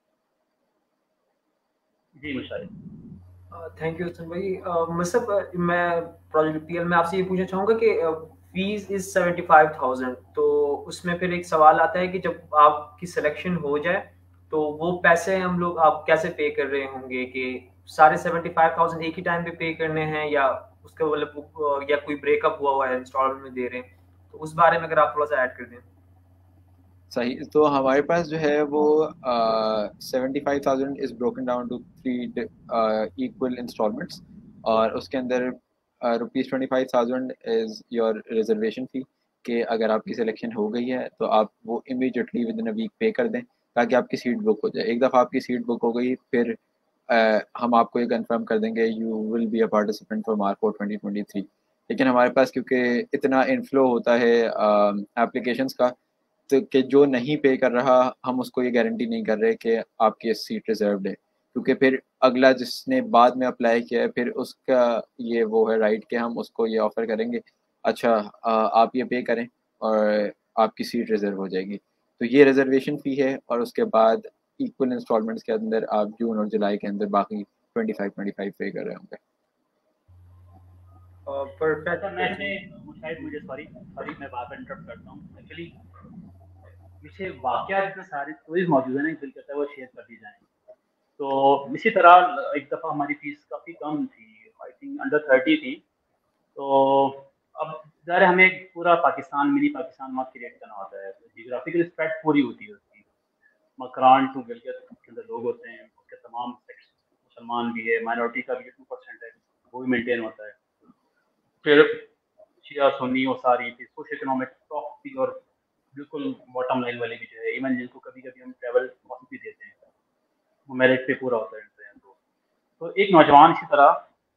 है। जी मुशाहिद। थैंक यू हसन भाई। मतलब मैं प्रोजेक्ट पीएल में आपसे ये पूछना चाहूँगा कि fees is seventy five thousand, तो उसमें फिर एक सवाल आता है कि जब आपकी सिलेक्शन हो जाए तो वो पैसे हम लोग आप कैसे पे कर रहे होंगे, कि सारे सेवेंटी फाइव थाउजेंड एक ही टाइम पे पे करने हैं, या उसका मतलब या कोई ब्रेकअप हुआ हुआ है इंस्टॉलमेंट में दे रहे हैं? तो उस बारे में अगर आप थोड़ा सा ऐड कर दें। सही। तो हमारे पास जो है वो seventy five thousand is broken down to three equal installments, और उसके अंदर rupees twenty five thousand is your reservation fee, कि अगर आपकी सिलेक्शन हो गई है तो आप वो immediately within a week pay कर दें ताकि आपकी सीट बुक हो जाए। एक दफ़ा आपकी सीट बुक हो गई फिर uh, हम आपको ये कंफर्म कर देंगे you will be a participant for Markhor twenty twenty three. लेकिन हमारे पास क्योंकि इतना इनफ्लो होता है एप्लीकेशंस uh, का, तो कि जो नहीं पे कर रहा, हम उसको ये गारंटी नहीं कर रहे कि आपकी सीट रिजर्व्ड है, क्योंकि फिर अगला जिसने बाद में अप्लाई किया है फिर उसका ये वो है राइट कि हम उसको ये ऑफ़र करेंगे, अच्छा आप ये पे करें और आपकी सीट रिज़र्व हो जाएगी। तो ये रिज़र्वेशन फ़ी है, और उसके बाद इक्वल इंस्टॉलमेंट्स के अंदर आप जून और जुलाई के अंदर बाकी ट्वेंटी फाइव ट्वेंटी फाइव पे कर रहे होंगे। अच्छा मैं इसमें मुशाहिद, मुझे सॉरी सॉरी मैं बार बार इंटरप्ट करता हूँ। एक्चुअली पीछे वाक़यात इतने सारे स्टोरीज मौजूद है ना, दिल करता है वो शेयर कर दी जाए। तो इसी तरह एक दफ़ा हमारी फीस काफ़ी कम थी, आई थिंक अंडर थर्टी थी। तो अब ज़ाहिर है हमें पूरा पाकिस्तान, मिनी पाकिस्तान वहाँ क्रिएट करना होता है, तो जियोग्राफिकल स्प्रेड पूरी होती है उसकी। मकरान टू गिलगित के अंदर लोग होते हैं, उसके तमाम सेक्शन, मुसलमान भी है, माइनॉरिटी का भी टू परसेंट है, वो भी मेंटेन होता है। फिर शिया सुन्नी वो सारी थी, सोशो इकोनॉमिक टॉप थी, और बिल्कुल बॉटम लाइन वाले भी जो है, इवन जिनको कभी कभी हम ट्रैवल कॉस्ट भी देते हैं, वो मेरिट पे पूरा होता है। तो, तो एक नौजवान इसी तरह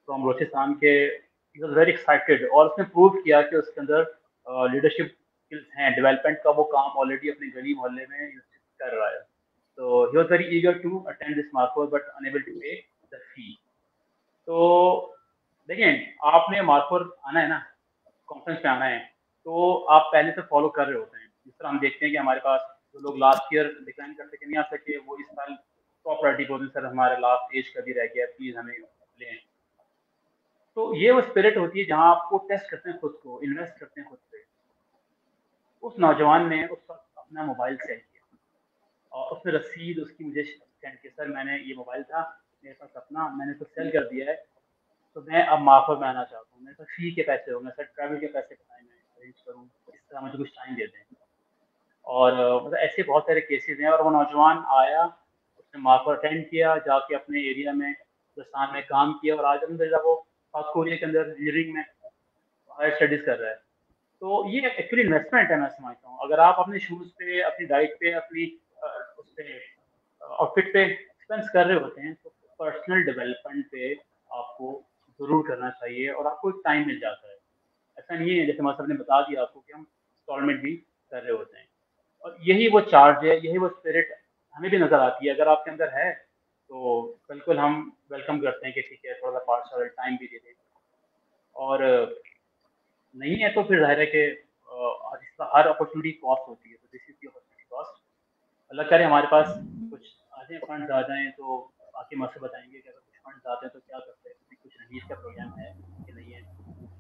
फ्रॉम बलोचिस्तान के, ही वाज वेरी एक्साइटेड और उसने प्रूव किया कि उसके अंदर लीडरशिप स्किल्स हैं, डेवलपमेंट का वो काम ऑलरेडी अपने गली मोहल्ले में कर रहा है. So he was very eager to attend this Markhor but unable to pay the fee. तो देखिए, आपने मार्कोर आना है ना, कॉन्फ्रेंस पे आना है, तो आप पहले से फॉलो कर रहे होते हैं. जिस तरह हम देखते हैं कि हमारे पास जो लोग लास्ट ईयर डिक्लाइन कर सके नहीं आ सके, वो इस साल टॉप प्रायोरिटी बोलते सर हमारे लास्ट एज का भी रह गया, प्लीज हमें लें. तो ये वो स्पिरिट होती है जहाँ आपको टेस्ट करते हैं खुद को, इन्वेस्ट करते हैं खुद पे. उस नौजवान ने उस वक्त अपना मोबाइल सेल किया और उसने रसीद उसकी मुझे सेंड की, सर मैंने ये मोबाइल था मेरे पास अपना, मैंने तो सेल कर दिया है, तो मैं अब मार्कोर में आना चाहता हूँ. मेरे पास फी के पैसे होंगे सर, ट्रैवल के पैसे बताएं, मैं अरेंज करूँ, इस तरह मुझे कुछ टाइम दे दें. और मतलब ऐसे बहुत सारे केसेस हैं. और वो नौजवान आया, उसने मार्कोर अटेंड किया, जाके अपने एरिया में हिंदुस्तान में काम किया और आज अंदर वो साउथ कोरिया के अंदर इंजीनियरिंग में हायर स्टडीज कर रहा है. तो ये एक्चुअली इन्वेस्टमेंट है, मैं समझता हूँ. अगर आप अपने शूज़ पे, अपनी डाइट पे, अपनी उस पे आउटफिट पे एक्सपेंस कर रहे होते हैं, तो पर्सनल डेवलपमेंट पे आपको ज़रूर करना चाहिए और आपको एक टाइम मिल जाता है. ऐसा नहीं है, जैसे हमारे साहब ने बता दिया आपको, कि हम इंस्टॉलमेंट भी कर रहे होते हैं. और यही वो चार्ज है, यही वो स्पिरिट हमें भी नज़र आती है. अगर आपके अंदर है तो बिल्कुल हम वेलकम करते हैं कि ठीक है, थोड़ा सा पार्शल टाइम भी दे दें. और नहीं है तो फिर जाहिर है कि हर अपॉर्चुनिटी कॉस्ट होती है. तो this is the opportunity cost. अल्लाह करे हमारे पास कुछ आ जाए, फंड्स आ जाएं, तो बाकी मसले बताएंगे कि अगर कुछ फंड्स आते हैं तो क्या करते हैं, कुछ रहीस का प्रोग्राम है कि नहीं है.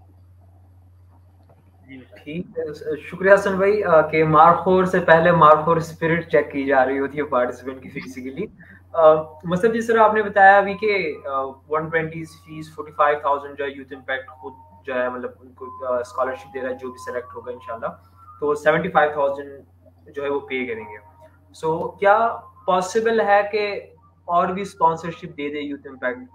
ठीक है, शुक्रिया हसन भाई कि मार्कोर से पहले मार्कोर स्पिरिट चेक की जा रही होती है पार्टिसिपेंट की फिजिकली. मतलब जिस तरह आपने बताया अभी के one twenty fees, forty five thousand जो है यूथ इम्पैक्ट खुद जो है मतलब उनको स्कॉलरशिप दे रहा है, जो भी सेलेक्ट होगा इंशाल्लाह, तो सेवेंटी फाइव थाउजेंड जो है वो पे करेंगे. सो so, क्या पॉसिबल है कि और भी स्पॉन्सरशिप दे दे यूथ इम्पैक्ट?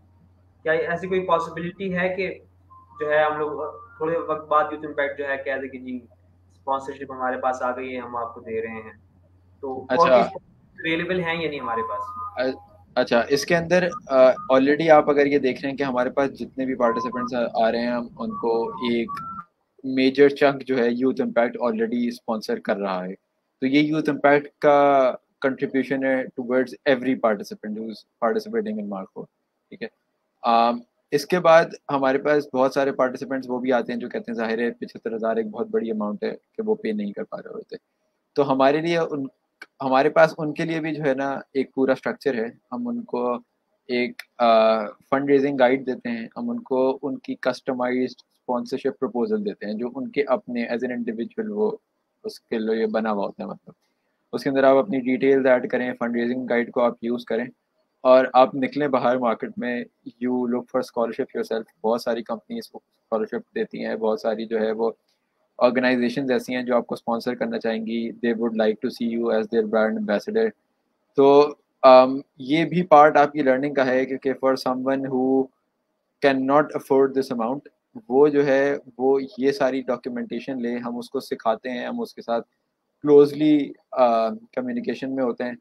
क्या ऐसी कोई पॉसिबिलिटी है कि जो है हम लोग थोड़े वक्त बाद यूथ इम्पैक्ट जो है कह दे कि जी स्पॉन्सरशिप हमारे पास आ गई है, हम आपको दे रहे हैं, तो और भी अवेलेबल हैं या नहीं हमारे पास? अच्छा, इसके अंदर ऑलरेडी uh, आप अगर ये देख रहे हैं कि हमारे पास जितने भी पार्टिसिपेंट्स आ रहे हैं, हम उनको एक मेजर चंक जो है यूथ इम्पैक्ट ऑलरेडी स्पॉन्सर कर रहा है. तो ये यूथ इम्पैक्ट का कंट्रीब्यूशन है towards every participant who is participating in Markhor. ठीक है. um, इसके बाद हमारे पास बहुत सारे पार्टिसिपेंट्स वो भी आते हैं जो कहते हैं जाहिर है पचहत्तर हज़ार एक बहुत बड़ी अमाउंट है कि वो पे नहीं कर पा रहे होते. तो हमारे लिए उन हमारे पास उनके लिए भी जो है ना एक पूरा स्ट्रक्चर है. हम उनको एक फंड रेजिंग गाइड देते हैं, हम उनको उनकी कस्टमाइज्ड स्पॉन्सरशिप प्रपोजल देते हैं जो उनके अपने एज एन इंडिविजुअल वो उसके लिए बना हुआ होता है. मतलब उसके अंदर आप अपनी डिटेल्स ऐड करें, फंड रेजिंग गाइड को आप यूज़ करें और आप निकलें बाहर मार्केट में. You look for scholarship yourself. बहुत सारी कंपनीज स्कॉलरशिप देती हैं, बहुत सारी जो है वो ऑर्गेनाइजेशंस ऐसी हैं जो आपको स्पॉन्सर करना चाहेंगी. They would like to see you as their brand ambassador. तो um, ये भी पार्ट आपकी लर्निंग का है क्योंकि for someone who can not afford this amount, वो जो है वो ये सारी डॉक्यूमेंटेशन ले, हम उसको सिखाते हैं, हम उसके साथ क्लोजली कम्युनिकेशन में होते हैं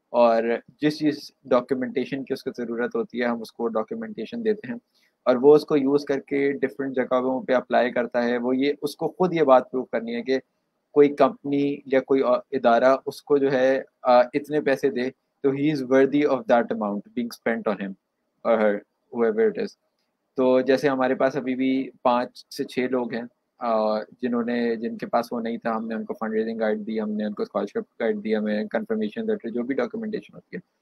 और जिस चीज़ डॉक्यूमेंटेशन की उसको ज़रूरत होती है हम उसको डॉक्यूमेंटेशन देते हैं और वो उसको यूज़ करके डिफरेंट जगहों पे अप्लाई करता है. वो ये उसको खुद ये बात प्रूव करनी है कि कोई कंपनी या कोई इदारा उसको जो है uh, इतने पैसे दे तो ही is worthy of that amount being spent on him और हर हूएवर इट इज़. तो जैसे हमारे पास अभी भी पाँच से छः लोग हैं जिन्होंने जिनके पास वो नहीं था, हमने उनको फंड रेजिंग गाइड दी, हमने उनको स्कॉलरशिप गाइड दी, हमें कंफर्मेशन लेटर जो भी डॉक्यूमेंटेशन होती है.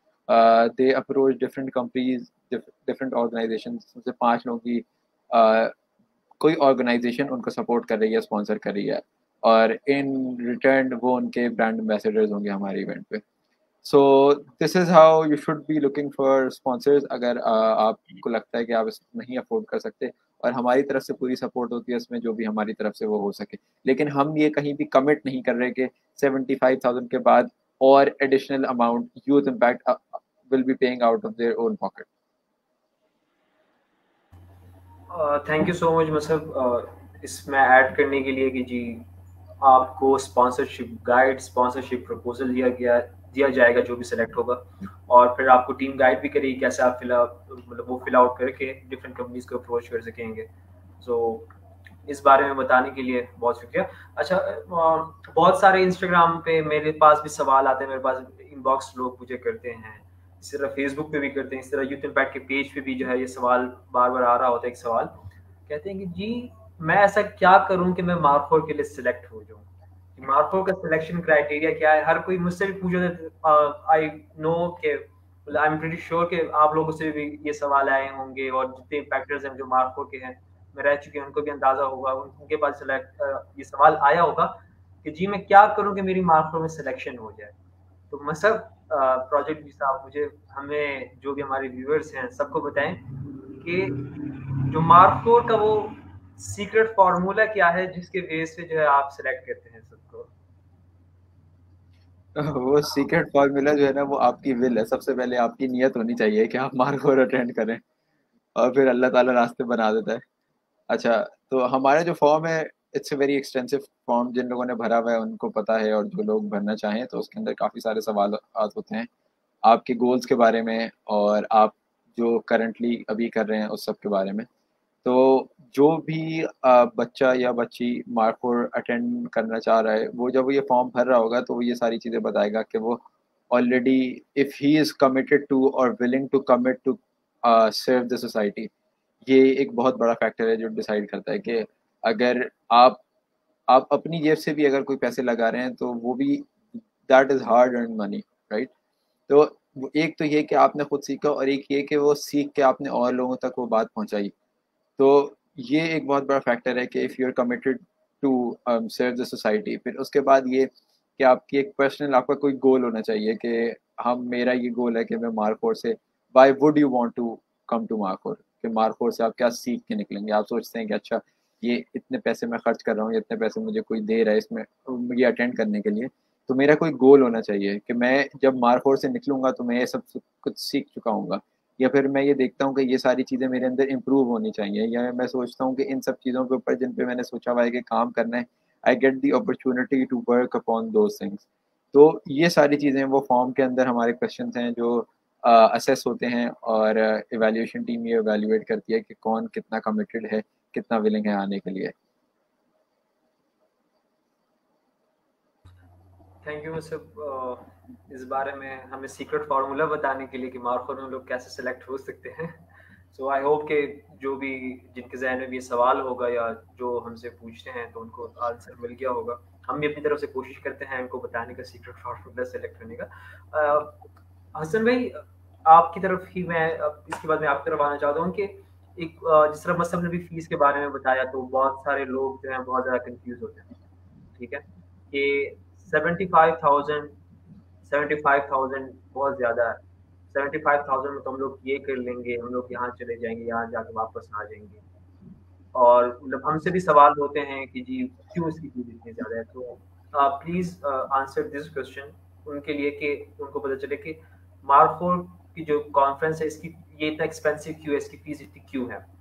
They approach different companies, different organization. से पाँच लोगों की uh, कोई ऑर्गेनाइजेशन उनको सपोर्ट कर रही है, स्पॉन्सर कर रही है और इन रिटर्न वो उनके ब्रांड एम्बेसडर्स होंगे हमारे इवेंट पे. So this is how you should be looking for sponsors. अगर uh, आपको लगता है कि आप इस नहीं अफोर्ड कर सकते, और हमारी तरफ से पूरी सपोर्ट होती है इसमें जो भी हमारी तरफ से वो हो सके, लेकिन हम ये कहीं भी कमिट नहीं कर रहे कि सेवेंटी फाइव थाउजेंड के बाद और additional amount Youth Impact will be paying out of their own pocket. Thank you so much मतलब इसमें ऐड करने के लिए कि जी आपको स्पॉन्सरशिप गाइड, स्पॉन्सरशिप प्रपोजल दिया गया दिया जाएगा जो भी सिलेक्ट होगा, और फिर आपको टीम गाइड भी करेगी कैसे आप फिल मतलब वो फिल आउट करके डिफरेंट कंपनीज को अप्रोच कर सकेंगे। सो so, इस बारे में बताने के लिए बहुत शुक्रिया। अच्छा, बहुत सारे इंस्टाग्राम पे मेरे पास भी सवाल आते हैं, मेरे पास इनबॉक्स लोग मुझे करते हैं, इस तरह फेसबुक पे भी करते हैं, इस तरह यूथ इम्पैक्ट के पेज पे भी जो है ये सवाल बार बार आ रहा होता है। एक सवाल कहते हैं कि जी मैं ऐसा क्या करूं कि मैं मार्कोर के लिए सिलेक्ट हो जाऊं, मार्कोर का सिलेक्शन क्राइटेरिया क्या है। हर कोई मुझसे भी पूछा, आई नो के आई एम प्रीटी श्योर कि आप लोगों से भी ये सवाल आए होंगे, और जितने इम्पैक्टर्स हैं जो मार्कोर के हैं में रह चुके हैं उनको भी अंदाजा होगा, उनके पास सिलेक्ट ये सवाल आया होगा कि जी मैं क्या करूं कि मेरी मार्कोर में सिलेक्शन हो जाए। तो मसब प्रोजेक्ट भी साहब मुझे हमें जो भी हमारे व्यूअर्स हैं सबको बताएं कि जो मार्कोर का वो सीक्रेट फॉर्मूला क्या है जिसके बेस पे जो है आप सिलेक्ट करते हैं सबको। वो सीक्रेट फॉर्मूला जो है ना वो आपकी विल है। सबसे पहले आपकी नीयत होनी चाहिए कि आप मार्कोर अटेंड करें, और फिर अल्लाह ताला रास्ते बना देता है। अच्छा, तो हमारा जो फॉर्म है it's a very extensive form. जिन लोगों ने भरा हुआ है उनको पता है, और जो लोग भरना चाहें तो उसके अंदर काफ़ी सारे सवाल होते हैं आपके गोल्स के बारे में, और आप जो करंटली अभी कर रहे हैं उस सब के बारे में। तो जो भी अ, बच्चा या बच्ची मार्कोर अटेंड करना चाह रहा है, वो जब वो ये फॉर्म भर रहा होगा तो वो ये सारी चीज़ें बताएगा कि वो already if he is committed to और willing to commit to serve the society. ये एक बहुत बड़ा फैक्टर है जो डिसाइड करता है कि अगर आप आप अपनी जेब से भी अगर कोई पैसे लगा रहे हैं तो वो भी that is hard earn money, right. तो वो एक तो ये कि आपने खुद सीखा, और एक ये कि वो सीख के आपने और लोगों तक वो बात पहुंचाई। तो ये एक बहुत बड़ा फैक्टर है कि if you are committed to serve the society. फिर उसके बाद ये कि आपकी एक पर्सनल आपका कोई गोल होना चाहिए कि हम मेरा ये गोल है कि मैं मार्कोर से why would you want to come to Markhor, कि मार्कोर से आप क्या सीख के निकलेंगे। आप सोचते हैं कि अच्छा ये इतने पैसे मैं खर्च कर रहा हूँ, इतने पैसे मुझे कोई दे रहा है इसमें ये अटेंड करने के लिए, तो मेरा कोई गोल होना चाहिए कि मैं जब मार्कोर से निकलूंगा तो मैं ये सब कुछ सीख चुका हूँगा। या फिर मैं ये देखता हूँ कि ये सारी चीज़ें मेरे अंदर इम्प्रूव होनी चाहिए, या मैं सोचता हूँ कि इन सब चीज़ों के ऊपर जिन पे मैंने सोचा हुआ है कि काम करना है, I get the opportunity to work upon those things. तो ये सारी चीज़ें वो फॉर्म के अंदर हमारे क्वेश्चंस हैं जो असेस होते हैं, और इवैल्यूएशन टीम ये इवैल्यूएट करती है कि कौन कितना कमिटेड है, कितना विलिंग है आने के लिए। थैंक यू सब इस बारे में हमें सीक्रेट फार्मूला बताने के लिए कि मार्कोर में लोग कैसे सिलेक्ट हो सकते हैं। सो आई होप कि जो भी जिनके जहन में भी ये सवाल होगा या जो हमसे पूछते हैं तो उनको आंसर मिल गया होगा। हम भी अपनी तरफ से कोशिश करते हैं उनको बताने का सीक्रेट फार्मूला सेलेक्ट करने का। uh, हसन भाई आपकी तरफ ही मैं अब इसके बाद मैं आपकी तरफ आना चाहता हूँ कि एक uh, जिस तरह मसब ने भी फीस के बारे में बताया तो बहुत सारे लोग जो हैं बहुत ज़्यादा कंफ्यूज होते हैं। ठीक है कि seventy five thousand seventy five thousand बहुत ज़्यादा है। सेवेंटी फाइव थाउजेंड में तो हम लोग ये कर लेंगे, हम लोग यहाँ चले जाएंगे, यहाँ जाके वापस आ जाएंगे। और मतलब हमसे भी सवाल होते हैं कि जी क्यों इसकी फीस इतनी ज़्यादा है। तो प्लीज़ आंसर दिस क्वेश्चन उनके लिए कि उनको पता चले कि मार्कोर की जो कॉन्फ्रेंस है इसकी ये इतना एक्सपेंसिव क्यों है, इसकी फीस इतनी क्यों है।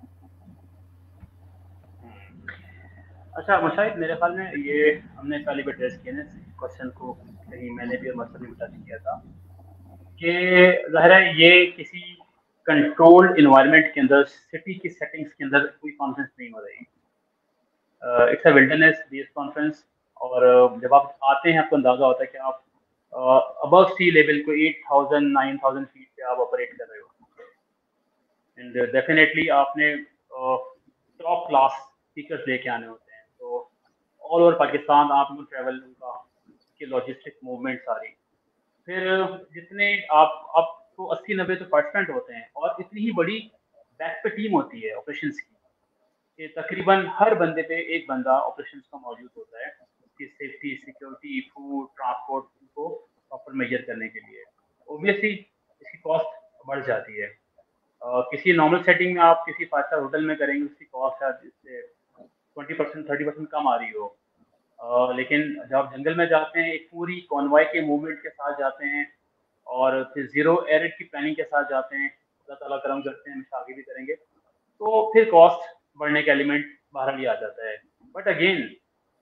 अच्छा मुशाहिद, मेरे ख्याल में ये हमने पहले भी एड्रेस किया ना क्वेश्चन को, कहीं मैंने भी और मसद ने भी टच किया था कि ज़ाहिर है ये किसी कंट्रोल्ड इन्वायरमेंट के अंदर, सिटी की सेटिंग्स के अंदर कोई कॉन्फ्रेंस नहीं हो रही। It's a wilderness based conference, और uh, जब आप आते हैं आपको अंदाजा होता है कि आप अबव सी लेवल को eight thousand nine thousand feet पे आप ऑपरेट कर रहे हो, एंड डेफिनेटली आपने टॉप क्लास स्पीकर्स लेके आने होते हैं। तो ऑल ओवर पाकिस्तान आपको ट्रैवल उनका की लॉजिस्टिक मूवमेंट सारी, फिर जितने आप आपको अस्सी नब्बे तो परसेंट होते हैं, और इतनी ही बड़ी बैक पे टीम होती है ऑपरेशंस की कि तकरीबन हर बंदे पे एक बंदा ऑपरेशंस का मौजूद होता है, उसकी सेफ्टी, सिक्योरिटी, फूड, ट्रांसपोर्ट को प्रॉपर मेजर करने के लिए। ओबियसली इसकी कॉस्ट बढ़ जाती है। Uh, किसी नॉर्मल सेटिंग में आप किसी फाइव स्टार होटल में करेंगे, उसकी कॉस्ट शायद इससे ट्वेंटी परसेंट थर्टी परसेंट कम आ रही हो। uh, लेकिन जब आप जंगल में जाते हैं, एक पूरी कॉन्वॉय के मूवमेंट के साथ जाते हैं, और फिर जीरो एरिड की प्लानिंग के साथ जाते हैं, अल्लाह ताला करम करते हैं, हमेशा आगे भी करेंगे, तो फिर कॉस्ट बढ़ने का एलिमेंट बाहर ही आ जाता है। But again it's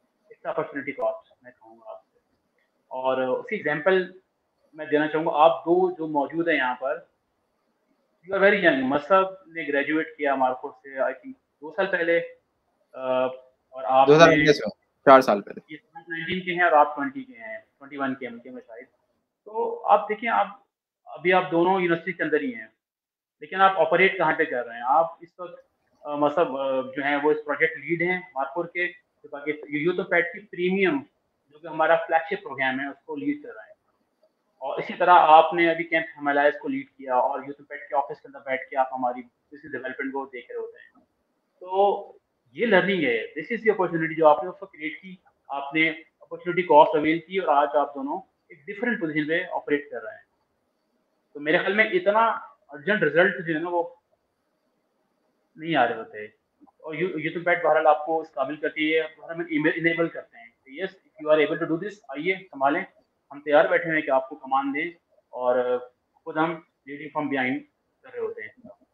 opportunity cost मैं कहूँगा आपसे। और उसी एग्जांपल मैं देना चाहूँगा, आप दो जो मौजूद हैं यहाँ पर, you are very young. Musab ने ग्रेजुएट किया मार्कोट से आई थिंक दो साल पहले, uh, और दो हजार आपने उन्नीस में, चार साल पहले। ये नाइनटीन के हैं और आप ट्वेंटी के हैं, ट्वेंटी वन के हैं शायद। तो आप देखिए, आप अभी आप दोनों यूनिवर्सिटी के अंदर ही हैं, लेकिन आप ऑपरेट कहाँ पे कर रहे हैं? आप इस वक्त मतलब जो है वो इस प्रोजेक्ट लीड हैं मार्कोट के, यूथ ऑफ पैट की प्रीमियम जो कि हमारा फ्लैगशिप प्रोग्राम है उसको लीड कर रहे हैं। और इसी तरह आपने अभी कैंप हिमालयस को लीड किया और यूथ ऑफ पैट के ऑफिस के अंदर बैठ के आप हमारी बिजनेस डेवलपमेंट को देख रहे होते हैं। तो ये लर्निंग है, दिस इज द अपॉर्चुनिटी जो आपने उसको क्रिएट की, आपने अपॉर्चुनिटी कॉस्ट अवेल की और आज आप दोनों एक डिफरेंट पोजीशन पे ऑपरेट कर रहे हैं। तो मेरे ख्याल में इतना अर्जेंट रिजल्ट जो है ना वो नहीं आ रहे होते, और यूथ ऑफ पैट बहरहाल आपको इस काबिल करती है, हमें इनेबल करते हैं। Yes, if you are able to do this, आइए संभालें, हम तैयार बैठे हैं कि आपको कमान दें और खुद हम लीडिंग फ्रॉम बिहाइंड कर रहे होते हैं।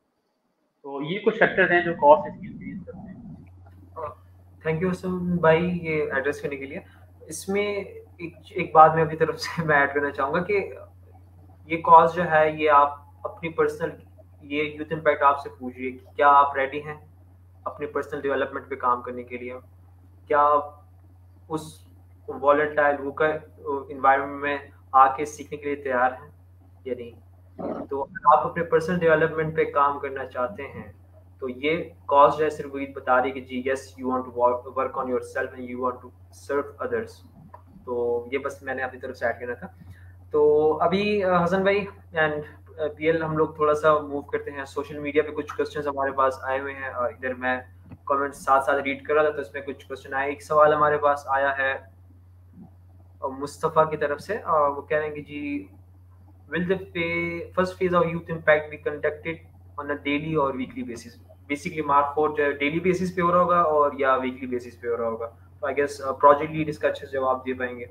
तो ये कुछ फैक्टर्स हैं जो कॉस्ट इसकी इंक्रीज करते हैं। थैंक यू सम भाई ये एड्रेस करने के लिए। इसमें एक एक बात मैं अपनी तरफ से मैं ऐड करना चाहूँगा कि ये कॉस्ट जो है ये आप अपनी पर्सनल, ये यूथ इम्पैक्ट आपसे पूछिए कि क्या आप रेडी हैं अपने पर्सनल डेवलपमेंट पे काम करने के लिए? क्या आप उस वॉलेटाइल वुकर इन्वायरमेंट में आके सीखने के लिए तैयार हैं या नहीं? तो आप अपने पर्सनल डेवलपमेंट पे काम करना चाहते हैं तो ये कॉज जो है सिर्फ वही बता रही है कि जी yes you want to work on yourself and you want to serve others. तो ये बस मैंने अपनी तरफ से ऐड करना था। तो अभी हसन भाई एंड पीएल हम लोग थोड़ा सा मूव करते हैं। सोशल मीडिया पे कुछ क्वेश्चंस हमारे पास आए हुए हैं, इधर मैं कमेंट्स साथ साथ रीड कर रहा था तो इसमें कुछ क्वेश्चन आए। एक सवाल हमारे पास आया है मुस्तफ़ा की तरफ से, वो कह रहे हैं कि जी will the pay, first phase of youth impact be conducted on a daily or weekly basis? Basically mark four जो है डेली बेसिस पे हो रहा होगा और या वीकली बेसिस पे हो रहा होगा। तो आई गेस प्रोजेक्ट लीड इसका अच्छे से जवाब दे पाएंगे।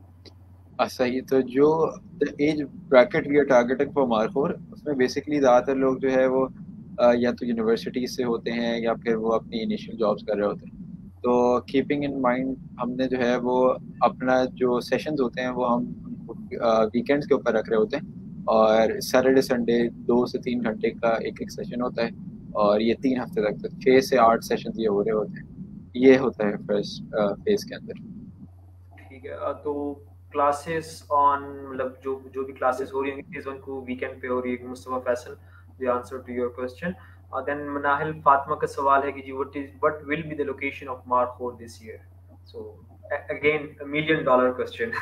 सही, तो जो as bracket we are targeting for mark four उसमें बेसिकली ज़्यादातर लोग जो है वो या तो यूनिवर्सिटी से होते हैं या फिर वो अपनी इनिशियल जॉब्स कर रहे होते हैं। तो कीपिंग इन माइंड हमने जो है वो अपना जो सेशंस होते हैं वो हम वीकेंड्स के ऊपर रख रहे होते हैं और सैटरडे संडे दो से तीन घंटे का एक एक सेशन होता है और ये तीन हफ्ते तक, तो छः से आठ सेशन ये हो रहे होते हैं। ये होता है फर्स्ट फेज के अंदर। ठीक है, तो क्लासेस ऑन मतलब जो जो भी क्लासेस हो रही हैं फेज वन को वीकेंड पे हो रही है। Mustafa Faisal the answer to your question. और देन मनाहिल फातिमा का सवाल है कि जी what is what will be the location of mark four this year? So again a million dollar question.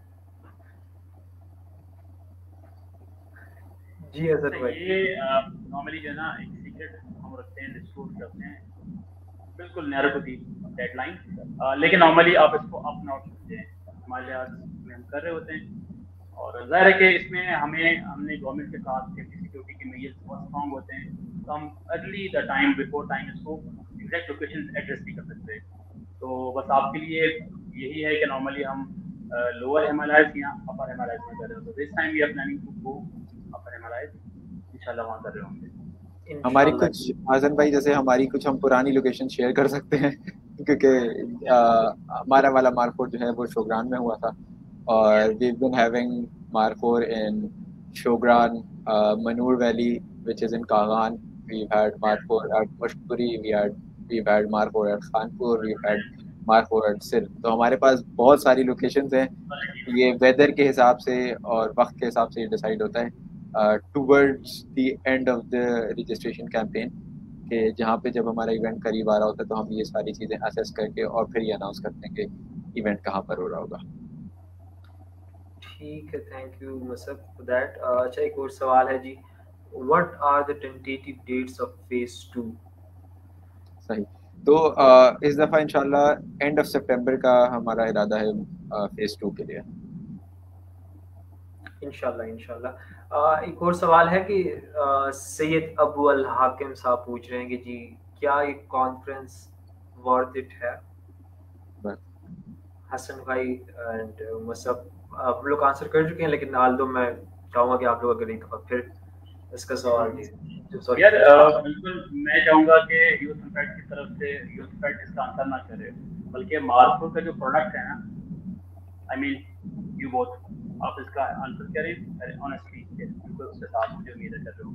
जी हसन भाई, ये नॉर्मली जो है ना एक सीक्रेट हम रखते हैं, डिस्क्लोज करते हैं, बिल्कुल नैरो टू दी डेडलाइन, लेकिन नॉर्मली आप इसको अप नोट करते हैं हमारे आज में हम कर रहे होते हैं। और जाहिर है कि इसमें हमें हमने गवर्नमेंट के साथ सेफ्टी सिक्योरिटी के मेजर्स बहुत स्ट्रॉन्ग होते हैं, तो हम early the time before time इसको एग्जैक्ट लोकेशन एड्रेस नहीं कर सकते। तो बस आपके लिए यही है कि नॉर्मली हम लोअर हिमालयस या अपर हिमालयस में कर रहे होते हैं। This time we are planning to go upper Himalayas, इंशाल्लाह वहां कर रहे होंगे। हमारी कुछ हसन भाई जैसे हमारी कुछ हम पुरानी लोकेशन शेयर कर सकते हैं क्योंकि हमारा वाला मार्क फोर जो है वो शोग्रान में हुआ था और we been having mark four in Shogran, Manoor valley which is in Kaghan, we had mark four at Mashpuri, we had we had mark four at Khanpur, we had mark four at सिर। तो हमारे पास बहुत सारी लोकेशंस हैं। ये वेदर के हिसाब से और वक्त के हिसाब से डिसाइड होता है towards the end of the registration campaign के जहाँ पे जब हमारा इवेंट करीब आ रहा होता है तो हम ये सारी चीज़ें असेस करके और फिर ये अनाउंस करते हैं कि इवेंट कहाँ पर हो रहा होगा। ठीक है, thank you Musab for that. अच्छा एक और सवाल है जी, what are the tentative dates of phase two? सही, तो uh, इस दफ़ा इंशाल्लाह एंड ऑफ सितंबर का हमारा इरादा है फेज टू के लिए। इंशाल्लाह इंशाल्लाह। Uh, एक और सवाल है कि uh, सैयद अबू अल हाकिम साहब पूछ रहे हैं कि जी क्या एक कॉन्फ्रेंस वर्थ इट है? हसन भाई एंड मसब आप लोग आंसर कर चुके हैं, लेकिन आल्दो मैं चाहूँगा कि आप लोग अगर एक बार फिर इसका सवाल दीजिए। यार बिल्कुल मैं चाहूँगा कि यूथ इम्पैक्ट की तरफ से यूथ इम्पैक्ट इसका आंसर ना करे, बल्कि मार्कोर का जो प्रोडक्ट है ना, आई मीन यू बोथ, आप इसका आंसर करें ऑनेस्टली, बिल्कुल उसके साथ मुझे उम्मीद कर रहे हो।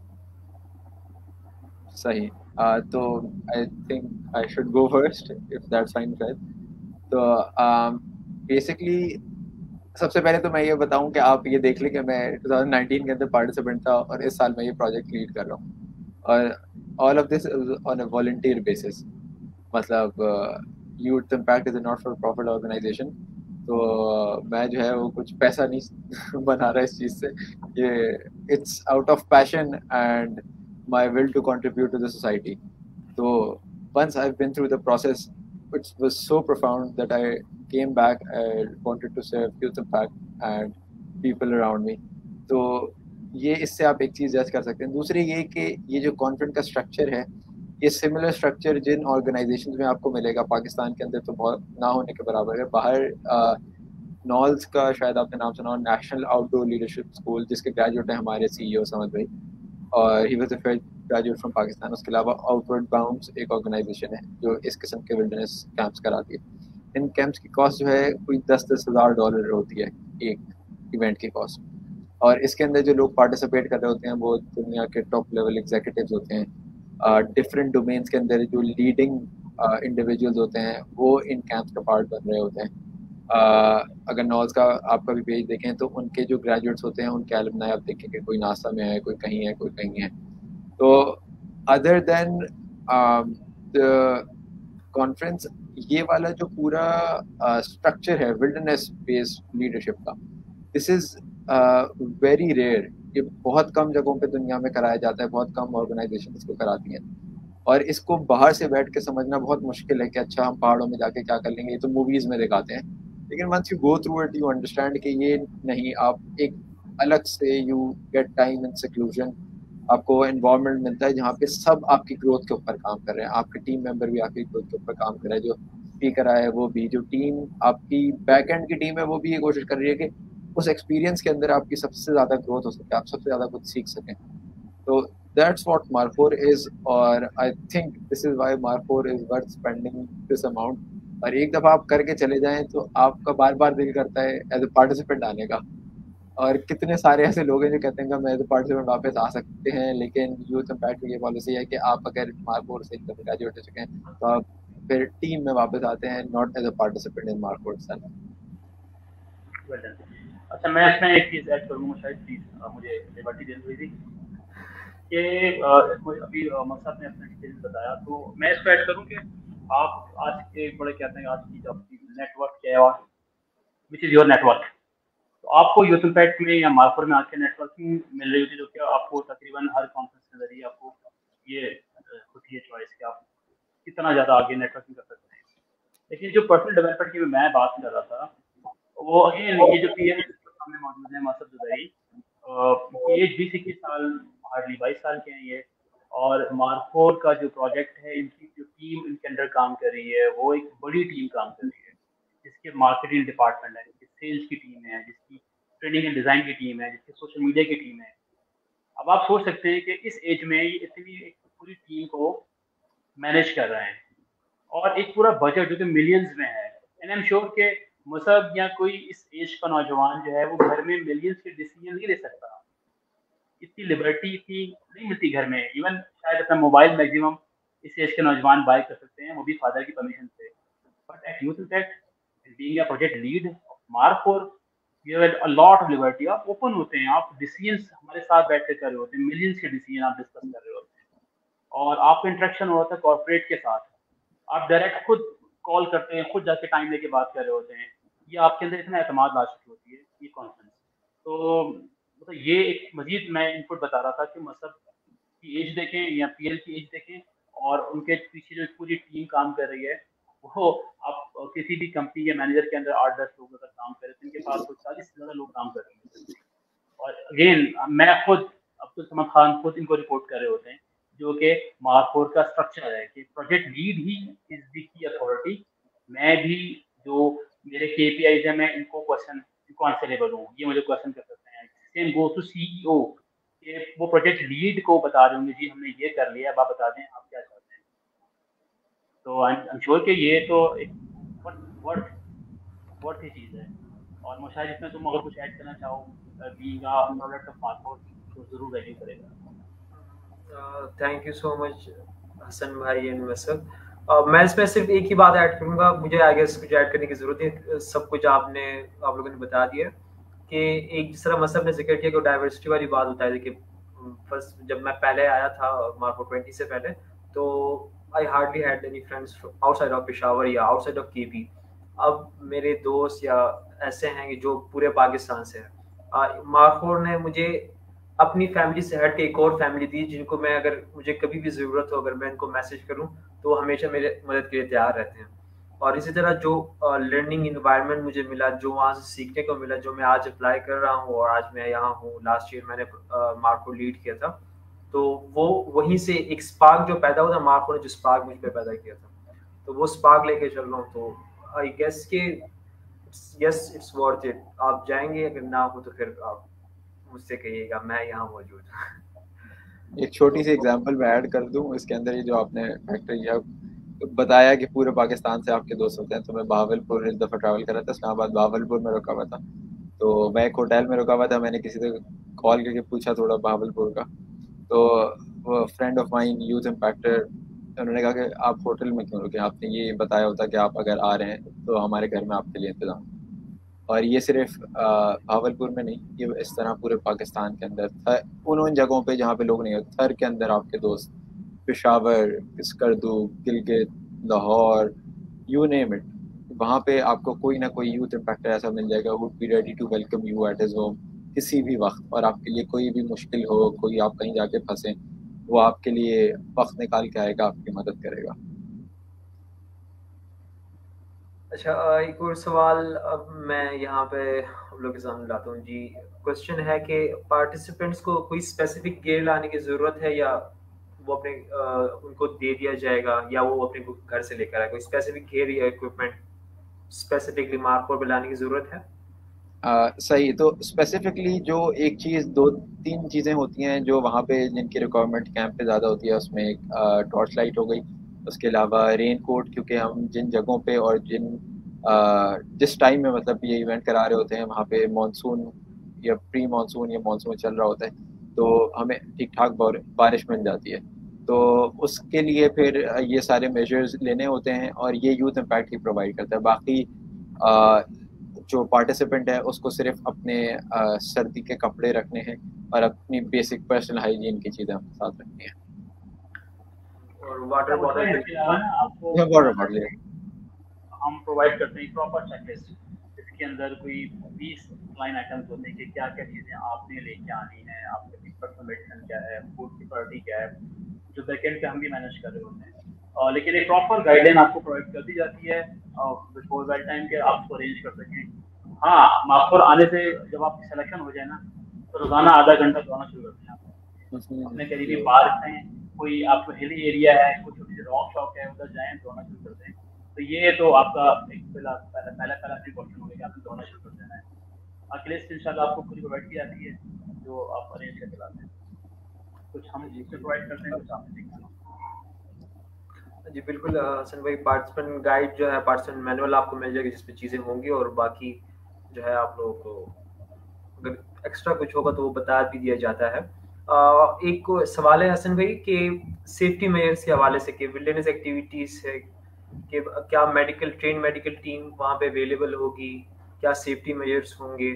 सही। uh, तो I think I should go first if that's fine शायद। तो बेसिकली सबसे पहले तो मैं ये बताऊं कि आप ये देख लें कि मैं ट्वेंटी नाइनटीन के अंदर पार्टिसिपेंट था और इस साल मैं ये प्रोजेक्ट लीड कर रहा हूँ, और all of this on a volunteer basis. मतलब youth impact is a not for profit organisation, तो uh, मैं जो है वो कुछ पैसा नहीं बना रहा इस चीज़ से। ये it's out of passion and my will to contribute to the society. तो once I've been through the process, it was so profound that I came back and wanted to serve youth impact and people around me. तो ये इससे आप एक चीज़ जज कर सकते हैं। दूसरी ये कि ये जो कॉन्फ्रेंस का स्ट्रक्चर है, ये सिमिलर स्ट्रक्चर जिन ऑर्गेनाइजेशंस में आपको मिलेगा पाकिस्तान के अंदर तो बहुत ना होने के बराबर है। बाहर नॉल्स का शायद आपने नाम सुना हो, नेशनल आउटडोर लीडरशिप स्कूल, जिसके ग्रेजुएट है हमारे सीईओ समद भाई, और he was a graduate from Pakistan. उसके अलावा आउटवर्ड बाउंड्स एक ऑर्गेनाइजेशन है जो इस किस्म के विल्डरनेस कैंप्स कराती है। इन कैंप्स की कॉस्ट जो है कोई दस दस हज़ार डॉलर होती है एक इवेंट की कॉस्ट, और इसके अंदर जो लोग पार्टिसिपेट कर रहे होते हैं वो दुनिया के टॉप लेवल एग्जीक्यूटिव्स होते हैं। डिफरेंट डोमेन्स के अंदर जो लीडिंग इंडिविजुअल्स होते हैं वो इन कैंप्स का पार्ट बन रहे होते हैं। uh, अगर नॉल्स का आपका भी पेज देखें तो उनके जो ग्रेजुएट्स होते हैं उनके एलुमनाई आप देखेंगे, कोई नासा में है, कोई कहीं है, कोई कहीं है। तो अदर देन द कॉन्फ्रेंस, ये वाला जो पूरा स्ट्रक्चर uh, है विल्डरनेस बेस्ड लीडरशिप का, दिस इज वेरी रेयर। ये बहुत कम जगहों पे दुनिया में कराया जाता है, बहुत कम ऑर्गेनाइजेशन इसको कराती हैं, और इसको बाहर से बैठ के समझना बहुत मुश्किल है कि अच्छा हम पहाड़ों में जाके क्या कर लेंगे, ये तो मूवीज में दिखाते हैं। लेकिन once you go through it you understand कि ये नहीं, आप एक अलग से you get time in seclusion, आपको एनवायरनमेंट मिलता है जहाँ पे सब आपकी ग्रोथ के ऊपर काम कर रहे हैं, आपके टीम मेंबर भी आपकी ग्रोथ के ऊपर काम कर रहे हैं, जो स्पीकर आया है वो भी, जो टीम आपकी बैक एंड की टीम है वो भी ये कोशिश कर रही है कि उस एक्सपीरियंस के अंदर आपकी सबसे ज़्यादा ग्रोथ हो सके, आप सबसे ज़्यादा कुछ सीख सकें। तो दैट्स व्हाट मार्कोर इज, और I think this is why Markhor is worth spending this amount. और एक दफ़ा आप करके चले जाएं तो आपका बार बार दिल करता है एज ए पार्टिसिपेंट आने का। और कितने सारे ऐसे लोग हैं जो कहते हैं कि मैं एज ए पार्टिसिपेंट वापस आ सकते हैं, लेकिन यूथ इम्पैक्ट की ये पॉलिसी है कि आप अगर मार्कोर से एकदम ग्रेजुएट हो चुके हैं तो आप फिर टीम में वापस आते हैं, not as a participant in Markhor self. Well done. अच्छा, मैं इसमें एक चीज ऐड करूंगा, शायद प्लीज मुझे लिबर्टी दे हुई थी कि अभी मकसद ने अपना डिटेल्स बताया, तो मैं इसको ऐड करूं कि आप आज के बड़े कहते हैं आज की जो आपकी नेटवर्क क्या है और विच इज योर नेटवर्क, तो आपको यूथ इम्पैक्ट में या मार्कोर में आके नेटवर्किंग मिल रही होती, जो कि आपको तकरीबन हर कॉन्फ्रेंस के जरिए आपको ये होती है चॉइस कि आप कितना ज़्यादा आगे नेटवर्किंग कर सकते हैं। लेकिन जो पर्सनल डेवलपमेंट की मैं बात कर रहा था, वो अगेन ये जो पी एम सामने मौजूद है मकसद जुदैरी, एज बीस इक्कीस साल, हार्डली बाईस साल के हैं ये, और मार्कोर का जो प्रोजेक्ट है, इनकी जो टीम इनके अंडर काम कर रही है वो एक बड़ी टीम काम कर रही है, जिसके मार्केटिंग डिपार्टमेंट है, जिसकी सेल्स की टीम है, जिसकी ट्रेनिंग एंड डिज़ाइन की टीम है, जिसकी सोशल मीडिया की टीम है। अब आप सोच सकते हैं कि इस एज में ये इतनी एक पूरी टीम को मैनेज कर रहे हैं, और एक पूरा बजट जो कि मिलियंस में है, एंड आई एम श्योर के मुसब या कोई इस एज का नौजवान जो है वो घर में मिलियंस के डिसीजन नहीं ले सकता, इतनी लिबर्टी इतनी नहीं मिलती घर में। इवन शायद अपना मोबाइल मैक्सिमम इस एज के नौजवान बाय कर सकते हैं, वो भी फादर की परमिशन से। But at youth impact being a project lead Markhor, you have a lot of liberty, आप ओपन होते हैं, आप डिसीजंस हमारे साथ बैठ कर कर रहे होते हैं, मिलियंस के डिसीजन आप डिस्कस कर रहे होते हैं, और आपका इंटरेक्शन हो रहा था कॉर्पोरेट के साथ, आप डायरेक्ट खुद कॉल करते हैं, खुद जाके टाइम लेके बात कर रहे होते हैं, ये आपके अंदर इतना एतमाद ला चुकी होती है ये कॉन्फ्रेंस। तो मतलब ये एक मजीद मैं इनपुट बता रहा था कि मतलब की एज देखें या पीएल की एज देखें, और उनके पीछे जो पूरी टीम काम कर रही है, वो आप किसी भी कंपनी के मैनेजर के अंदर आठ दस लोग अगर काम कर रहे हैं, इनके पास तो चालीस से ज़्यादा लोग काम कर रहे हैं। और अगेन मैं खुद अब्दुल समद खान खुद इनको रिपोर्ट कर रहे होते हैं, जो कि मार्कोर का स्ट्रक्चर है कि project lead he is the key authority. मैं भी जो मेरे केपीआईज है मैं इनको क्वेश्चन इनको आंसरेबल हूँ, ये मुझे क्वेश्चन कर सकते हैं। सेम गो टू सीईओ, कि वो प्रोजेक्ट लीड को बता रहे होंगे जी हमने ये कर लिया, अब आप बता दें आप क्या चाहते हैं। तो आई एम श्योर कि ये तो एक वर्थ वर्थ ही चीज़ है। और मुशाहिद इसमें तुम अगर कुछ ऐड करना चाहो being a product of Markhor तो ज़रूर वैल्यू करेगा। Thank you so much Hasan भाई एंड मसद। uh, मैं इसमें सिर्फ एक ही बात ऐड करूंगा, मुझे आई गेस कुछ ऐड करने की जरूरत है, सब कुछ आपने आप लोगों ने बता दिया कि एक जिस तरह मसद ने जिक्र किया कि डाइवर्सिटी वाली बात होता है कि फर्स्ट जब मैं पहले आया था मार्को ट्वेंटी से पहले, तो I hardly had any friends outside of Peshawar या आउटसाइड ऑफ केपी। अब मेरे दोस्त या ऐसे हैं जो पूरे पाकिस्तान से हैं। मार्कोर ने मुझे अपनी फैमिली से हट के एक और फैमिली दी जिनको मैं अगर मुझे कभी भी ज़रूरत हो, अगर मैं इनको मैसेज करूं तो वो हमेशा मेरे मदद के लिए तैयार रहते हैं। और इसी तरह जो लर्निंग uh, इन्वायरमेंट मुझे मिला, जो वहाँ से सीखने को मिला, जो मैं आज अप्लाई कर रहा हूँ और आज मैं यहाँ हूँ, लास्ट ईयर मैंने uh, मार्को लीड किया था, तो वो वहीं से एक स्पार्क जो पैदा हुआ था, मार्को ने जो स्पार्क मुझ पर पैदा किया था, तो वो स्पार्क लेके चल रहा हूँ। तो आई गेस के यस इट्स वर्थ इट। आप जाएंगे, अगर ना हो तो फिर आप मुझसे कहिएगा, मैं यहाँ मौजूद हूँ। एक छोटी सी एग्जांपल मैं ऐड कर दूं इसके अंदर, ये जो आपने फैक्टर किया बताया कि पूरे पाकिस्तान से आपके दोस्त होते हैं, तो मैं बहावलपुर एक दफ़ा ट्रैवल कर रहा था, इस्लामाबाद बहावलपुर में रुका हुआ था। तो मैं एक होटल में रुका हुआ था, मैंने किसी से कॉल करके पूछा थोड़ा बहावलपुर का, तो वो friend of mine youth impacter, उन्होंने कहा कि आप होटल में क्यों रुके, आपने ये बताया होता कि आप अगर आ रहे हैं तो हमारे घर में आपके लिए इंतजाम। और ये सिर्फ भावलपुर में नहीं, ये इस तरह पूरे पाकिस्तान के अंदर था, उन उन जगहों पे जहाँ पे लोग नहीं होते, थर के अंदर आपके दोस्त, Peshawar, Skardu, Gilgit, Lahore, you name it, वहाँ पे आपको कोई ना कोई यूथ इम्पैक्टर ऐसा मिल जाएगा would be ready to welcome you at his home किसी भी वक्त। और आपके लिए कोई भी मुश्किल हो, कोई आप कहीं जाके फंसे, वो आपके लिए वक्त निकाल के आएगा, आपकी मदद करेगा। अच्छा, एक और सवाल अब मैं यहाँ पे हम लोग के सामने लाता हूँ जी। क्वेश्चन है कि पार्टिसिपेंट्स को कोई स्पेसिफिक गियर लाने की ज़रूरत है या वो अपने uh, उनको दे दिया जाएगा या वो अपने घर से लेकर आए? कोई स्पेसिफिक गियर या इक्विपमेंट स्पेसिफिकली मार्कोर पे लाने की ज़रूरत है? Uh, सही, तो स्पेसिफिकली जो एक चीज़, दो तीन चीज़ें होती हैं जो वहाँ पे जिनकी रिक्वायरमेंट कैंप पे ज़्यादा होती है, उसमें एक टॉर्च लाइट हो गई, उसके अलावा रेन कोट, क्योंकि हम जिन जगहों पे और जिन uh, जिस टाइम में मतलब ये इवेंट करा रहे होते हैं वहाँ पे मानसून या प्री मानसून या मानसून चल रहा होता है, तो हमें ठीक ठाक बारिश मिल जाती है, तो उसके लिए फिर ये सारे मेजर्स लेने होते हैं और ये यूथ इम्पैक्ट ही प्रोवाइड करता है। बाकी uh, जो पार्टिसिपेंट है उसको सिर्फ अपने आ, सर्दी के कपड़े रखने हैं और अपनी बेसिक पर्सनल हाइजीन की चीज़ें अपने साथ रखनी है। और वाटर बॉटल आपको वाटर बॉटल हम प्रोवाइड करते हैं प्रॉपर चेकलिस्ट, इसके अंदर कोई बीस लाइन आइटम्स होते हैं कि क्या क्या चीज़ें आपने लेके आनी है, आपकी पर्सनल मेडिसिन क्या है, फूड की प्रायोरिटी क्या है, जो बैकेंड पे हम भी मैनेज कर रहे होते हैं। Uh, लेकिन एक प्रॉपर गाइडलाइन आपको प्रोवाइड कर दी जाती है बिफोर दैट टाइम के आप उसको अरेंज कर सकें। हाँ, मार्कोर आने से जब आपकी सिलेक्शन हो जाए ना, तो रोजाना आधा घंटा दौड़ना शुरू करते हैं अपने करीबी पार्क हैं, कोई आपको हिली एरिया है, कोई छोटी सी रॉक शॉप है, उधर जाएं, दौड़ना शुरू करते हैं। तो ये तो आपका एक पहला पहला पहला पहला प्रिकॉशन हो गया कि आपने दौड़ना शुरू कर देना है। बाकी लिस्ट इंशाल्लाह आपको पूरी प्रोवाइड की जाती है जो आप अरेंज करके लाते हैं, कुछ हम इससे प्रोवाइड करते हैं, कुछ आपने देखना। जी बिल्कुल हसन भाई, पार्टिसिपेंट गाइड जो है, पार्टिसिपेंट मैनुअल आपको मिल जाएगी जिसमें चीज़ें होंगी, और बाकी जो है आप लोगों को अगर एक्स्ट्रा कुछ होगा तो वो बता भी दिया जाता है। आ, एक सवाल है हसन भाई कि सेफ्टी मेजर्स के हवाले से कि विल्डरनेस एक्टिविटीज़ है कि क्या मेडिकल ट्रेन मेडिकल टीम वहाँ पे अवेलेबल होगी, क्या सेफ्टी मेजर्स होंगे?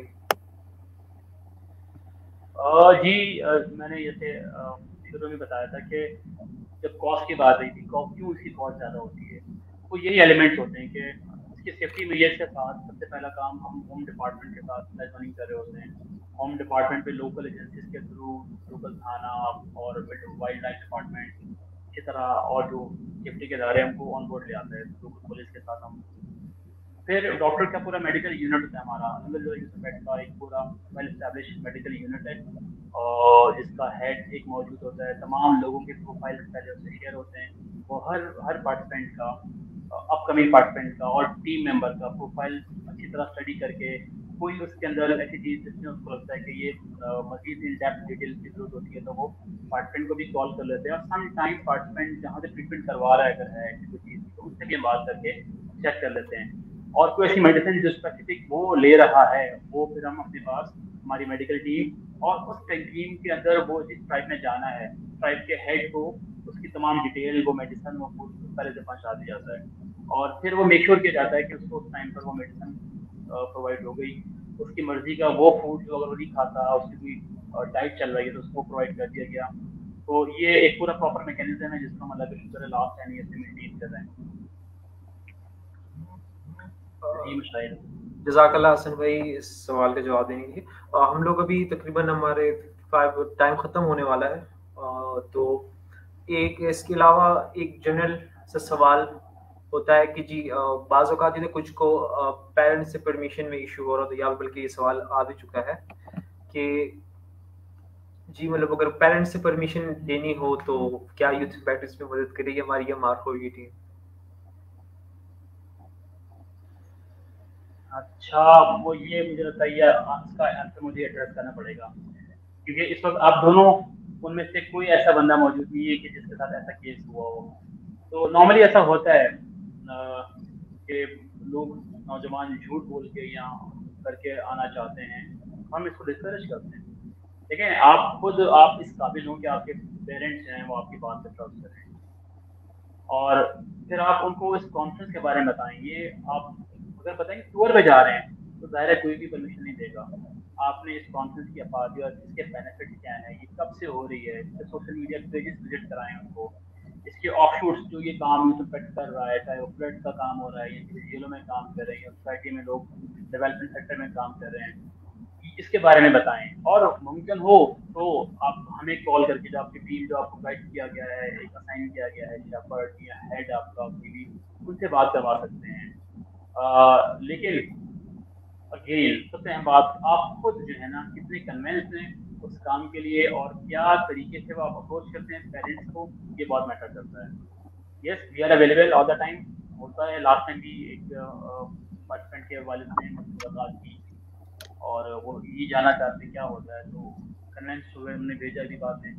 आ, जी आ, मैंने जैसे शुरू में बताया था कि जब कॉस्ट की बात आई थी, क्यों इसकी कॉस्ट ज़्यादा होती है, तो यही एलिमेंट्स होते हैं कि इसके सेफ्टी मेजर्स के साथ सबसे पहला काम हम होम डिपार्टमेंट के साथ प्लानिंग कर रहे होते हैं। होम डिपार्टमेंट पे लोकल एजेंसीज के थ्रू, लोकल थाना और वाइल्ड लाइफ डिपार्टमेंट इसी तरह और जो सेफ्टी के इदारे हमको ऑन बोर्ड ले आते हैं, लोकल पुलिस के साथ हम। फिर डॉक्टर का पूरा मेडिकल यूनिट होता है हमारा, अंदर का एक पूरा वेल एस्टैब्लिश मेडिकल यूनिट है और जिसका हेड एक मौजूद होता है। तमाम लोगों के प्रोफाइल पहले उससे शेयर होते हैं, वो हर हर पार्टिसिपेंट का, अपकमिंग पार्टिसिपेंट का और टीम मेंबर का प्रोफाइल अच्छी तरह स्टडी करके, कोई उसके अंदर ऐसी चीज़ जिसमें उसको लगता है कि ये मजीद इन डेप्थ डिटेल की जरूरत होती है तो वो पार्टिसिपेंट को भी कॉल कर लेते हैं। और सम टाइम पार्टिसिपेंट जहाँ से ट्रीटमेंट करवा रहा है अगर है कोई चीज़ तो उससे भी हम बात करके चेक कर लेते हैं। और कोई ऐसी मेडिसिन जो स्पेसिफिक वो ले रहा है वो फिर हम अपने पास हमारी मेडिकल टीम और उस टीम के अंदर वो जिस ट्राइब में जाना है ट्राइब के हेड को उसकी तमाम डिटेल वो मेडिसिन वो फूड पहले से पहुंचा दिया जाता है और फिर वो मेक श्योर किया जाता है कि उसको उस टाइम पर वो मेडिसिन प्रोवाइड हो गई। उसकी मर्जी का वो फूड जो अगर वो नहीं खाता उसकी कोई डाइट चल रही है तो उसको प्रोवाइड कर दिया गया। तो ये एक पूरा प्रॉपर मैकेनिज्म है जिसको हम अल्लाह के शुक्र है लास्ट टेन ईयर से मेंटेन कर रहे हैं। जज़ाकल्लाह हसन भाई इस सवाल का जवाब देने के लिए। हम लोग अभी तकरीबन हमारे फाइव टाइम ख़त्म होने वाला है, तो एक इसके अलावा एक जनरल सा सवाल होता है कि जी बाज़ औक़ात जैसे कुछ को पेरेंट्स से परमिशन में इशू हो रहा तो या बल्कि ये सवाल आ भी चुका है कि जी मतलब अगर पेरेंट्स से परमिशन लेनी हो तो क्या यूथ इम्पैक्ट इसमें मदद करेगी हमारी या मार्को की टीम? अच्छा, वो ये मुझे लगता है इसका आंसर मुझे एड्रेस करना पड़ेगा क्योंकि इस वक्त आप दोनों उनमें से कोई ऐसा बंदा मौजूद नहीं है कि जिसके साथ ऐसा केस हुआ हो। तो नॉर्मली ऐसा होता है कि लोग नौजवान झूठ बोल के यहाँ करके आना चाहते हैं, हम इसको डिस्करेज करते हैं। देखें, आप खुद आप इस काबिल हो कि आपके पेरेंट्स हैं वो आपकी बात पे ट्रस्ट करें और फिर आप उनको इस कॉन्फ्रेंस के बारे में बताएंगे। आप अगर बताएंगे टूर पे जा रहे हैं तो ज़ाहिर है कोई भी परमिशन नहीं देगा। आपने इस कॉन्फ्रेंस की अफादी और इसके बेनिफिट क्या है, ये कब से हो रही है, इससे सोशल मीडिया पेजेस विजिट कराएं उनको, इसके ऑफशूट्स जो ये काम यूथ इम्पैक्ट कर रहा है, चाहे वो फ्लड का काम हो रहा है या किसी जेलों में काम कर रहे हैं या सोसाइटी में लोग डेवलपमेंट सेक्टर में काम कर रहे हैं, इसके बारे में बताएं। और मुमकिन हो तो आप हमें कॉल करके जो आपकी टीम जो आपको गाइड किया गया है, एक असाइन किया गया है शेफर्ड या हेड आपका भी, उनसे बात करवा सकते हैं। आ, लेकिन अगेन सबसे अहम बात, आप खुद जो है ना कितने कन्वेंस हैं उस काम के लिए और क्या तरीके से वो आप अप्रोच करते हैं पेरेंट्स को, ये बहुत मैटर करता है। Yes, we are available all the time. होता है, लास्ट टाइम भी एक पार्टिसिपेंट के वालिद ने मुलाकात की और वो ये जानना चाहते क्या होता है, तो कन्वेंस हुए, हमने भेजा भी बातें।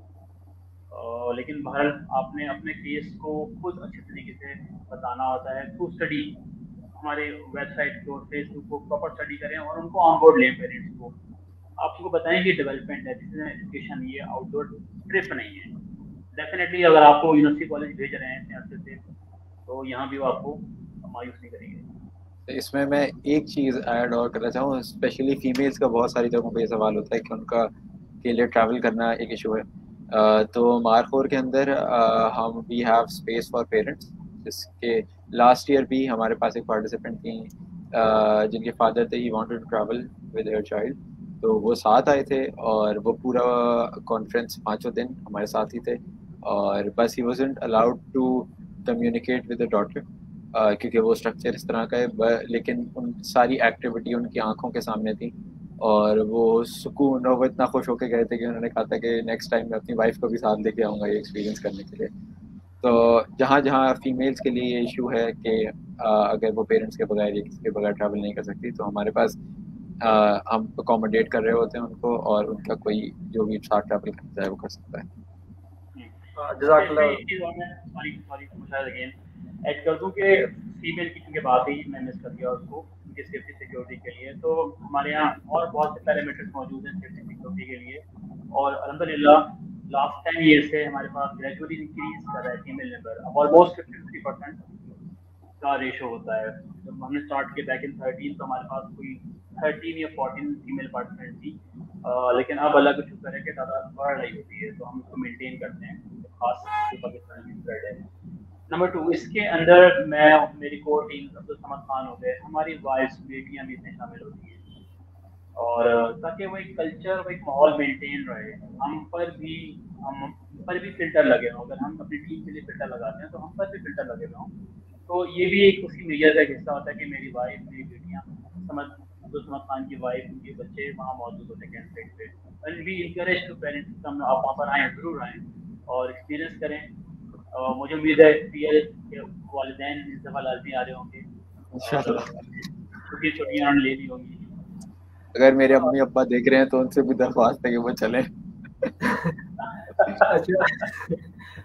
Uh, लेकिन बहरहाल आपने अपने केस को खुद अच्छे तरीके से बताना होता है थ्रू स्टडी। हमारे वेबसाइट को, फेसबुक को प्रॉपर स्टडी करें और उनको ऑन बोर्ड लें पेरेंट्स को। आप उनको बताएं कि डेवलपमेंट है, दिस इज एजुकेशन, ये आउटडोर ट्रिप नहीं है। डेफिनेटली अगर आपको यूनिवर्सिटी कॉलेज भेज रहे हैं अच्छे से तो यहाँ भी वो आपको मायूस नहीं करेंगे। इसमें मैं एक चीज़ ऐड और करना चाहूँ, स्पेशली फीमेल्स का बहुत सारी जगहों पे ये सवाल होता है कि उनका के लिए ट्रैवल करना एक इशू है। Uh, तो मारखोर के अंदर uh, हम we have space for parents, जिसके लास्ट ईयर भी हमारे पास एक पार्टिसिपेंट थी uh, जिनके फादर थे, he wanted to travel with their child, तो वो साथ आए थे और वो पूरा कॉन्फ्रेंस पाँचों दिन हमारे साथ ही थे। और बस he wasn't allowed to communicate with the daughter क्योंकि वो स्ट्रक्चर इस तरह का है, लेकिन उन सारी एक्टिविटी उनकी आंखों के सामने थी और वो सुकून, और वो इतना खुश होकर गए थे कि उन्होंने कहा था कि नेक्स्ट टाइम मैं अपनी वाइफ को भी साथ लेके आऊँगा ये एक्सपीरियंस करने के लिए। तो जहाँ जहाँ फीमेल्स के लिए ये इशू है कि अगर वो पेरेंट्स के बगैर या किसी के बगैर ट्रैवल नहीं कर सकती, तो हमारे पास आ, हम अकोमोडेट कर रहे होते हैं उनको और उनका कोई जो भी साथ ट्रैवल करना चाहे वो कर सकता है। ऐड कर दूं कि फीमेल की क्योंकि बात ही मैं मिस कर दिया उसको उनकी सेफ्टी सिक्योरिटी के लिए, तो हमारे यहाँ और बहुत से पैरामीटर्स मौजूद हैं सेफ्टी सिक्योरिटी के लिए और अल्हम्दुलिल्लाह लास्ट टेन ईयर से हमारे पास ग्रेजुअली इंक्रीज कर रहा है फीमेल नंबर। अब ऑलमोस्ट फिफ्टी परसेंट का रेशो होता है। जब हमने स्टार्ट किया बैक इन थर्टीन तो हमारे पास कोई थर्टीन या फोर्टीन फीमेल पार्टिसिपेंट थी, आ, लेकिन अब अल्लाह का शुक्र है कि तादाद बढ़ रही होती है, तो हम उसको मेनटेन करते हैं, खास पाकिस्तान की स्प्रेड है। नंबर टू, इसके अंदर मैं मेरी कोर टीम अब्दुल समद खान हो गए, हमारी वाइफ्स बेटियां भी इसमें शामिल होती हैं और ताकि वो एक कल्चर वो एक माहौल मेंटेन रहे। हम पर भी हम पर भी फिल्टर लगे हों, अगर हम अपनी टीम के लिए फिल्टर लगाते हैं तो हम पर भी फिल्टर लगे हों, तो ये भी एक उसी मीडिया का एक हिस्सा होता है कि मेरी वाइफ मेरी बेटियाँ समझ अब्दुल समद खान की वाइफ उनके बच्चे वहाँ मौजूद होते हैं कैंपस पे। And we encourage to parents आप वहाँ पर आएँ, ज़रूर आएँ और एक्सपीरियंस करें। Uh, मुझे उम्मीद है पीएल के वालिदैन इस दफ़ा लाजमी आ रहे होंगे, छोटी छोटियाँ ले ली होंगी। अगर मेरे अम्मी अब्बा देख रहे हैं तो उनसे भी दरख्वास्त है कि वो चलें। अच्छा,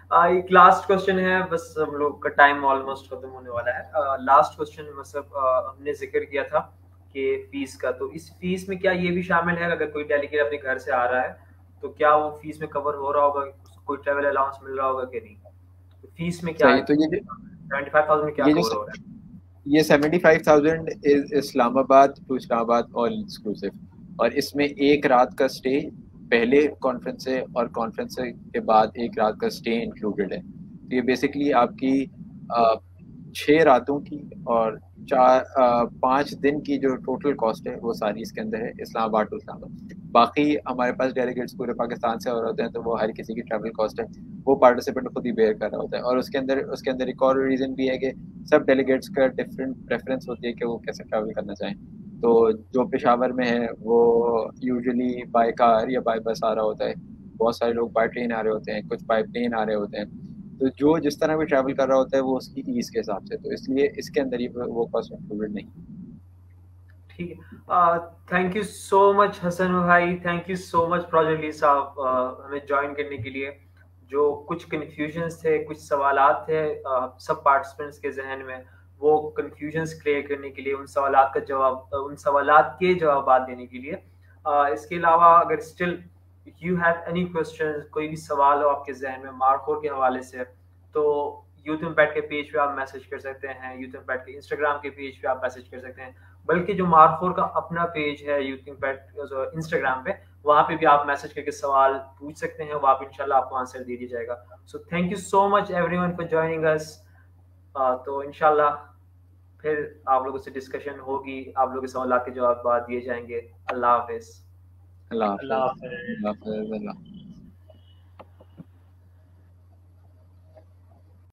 आ, एक लास्ट क्वेश्चन है, बस हम लोग का टाइम ऑलमोस्ट खत्म होने वाला है। लास्ट क्वेश्चन मतलब आ, हमने जिक्र किया था कि फीस का, तो इस फीस में क्या ये भी शामिल है अगर कोई डेलीगेट अपने घर से आ रहा है तो क्या वो फीस में कवर हो रहा होगा, कोई ट्रैवल अलाउंस मिल रहा होगा कि नहीं? तो फीस में क्या सही। तो ये जो सेवेंटी फाइव थाउजेंड में क्या ये जो कवर हो रहा है? ये seventy five thousand is Islamabad to Islamabad all inclusive, और इसमें एक रात का स्टे पहले कॉन्फ्रेंस से और कॉन्फ्रेंस के बाद एक रात का स्टे इंक्लूडेड है। तो ये बेसिकली आपकी अ, छः रातों की और चार अ, पाँच दिन की जो टोटल कॉस्ट है वो सारी इसके अंदर है, इस्लामाबाद टू इस्लामाबाद। बाकी हमारे पास डेलीगेट्स पूरे पाकिस्तान से हो रहे होते हैं, तो वो हर किसी की ट्रैवल कॉस्ट है वो पार्टिसिपेंट खुद ही बेयर कर रहा होता है। और उसके अंदर उसके अंदर एक और रीज़न भी है कि सब डेलीगेट्स का डिफरेंट प्रेफरेंस होती है कि वो कैसे ट्रैवल करना चाहें। तो जो पेशावर में है वो यूजुअली बाय कार या बाय बस आ रहा होता है, बहुत सारे लोग बाय ट्रेन आ रहे होते हैं, कुछ बाय प्लेन आ रहे होते हैं। तो जो जिस तरह भी ट्रैवल कर रहा होता है वो उसकी ईज़ के हिसाब से, तो इसलिए इसके अंदर ही वो कॉस्ट इंक्लूडेड नहीं। ठीक है, thank you so much Hasan भाई, thank you so much project lead साहब uh, हमें ज्वाइन करने के लिए। जो कुछ कन्फ्यूजन्स थे, कुछ सवालात थे uh, सब पार्टिसिपेंट्स के जहन में, वो कन्फ्यूजन्स क्लियर करने के लिए, उन सवालात का जवाब उन सवालात के जवाब देने के लिए। uh, इसके अलावा अगर still you have any question, कोई भी सवाल हो आपके जहन में मार्कोर के हवाले से, तो यूथ इम्पैक्ट के पेज पे आप मैसेज कर सकते हैं, यूथ इम्पैक्ट के इंस्टाग्राम के पेज पे आप मैसेज कर सकते हैं, बल्कि जो मार्कोर का अपना पेज है यूथ इम्पैक्ट इंस्टाग्राम पे, वहाँ पे भी आप मैसेज करके सवाल पूछ सकते हैं, वहाँ पे इंशाल्लाह आपको आंसर दे दिया जाएगा। So thank you so much everyone for joining us. तो इंशाल्लाह फिर आप लोगों से डिस्कशन होगी, आप लोगों के सवाल के जवाब दिए जाएंगे। अल्लाह हाफिज। अल्लाह अल्लाह हाफ़िज़। हाफ़िज़। अल्लाह हाफ़िज़। अल्लाह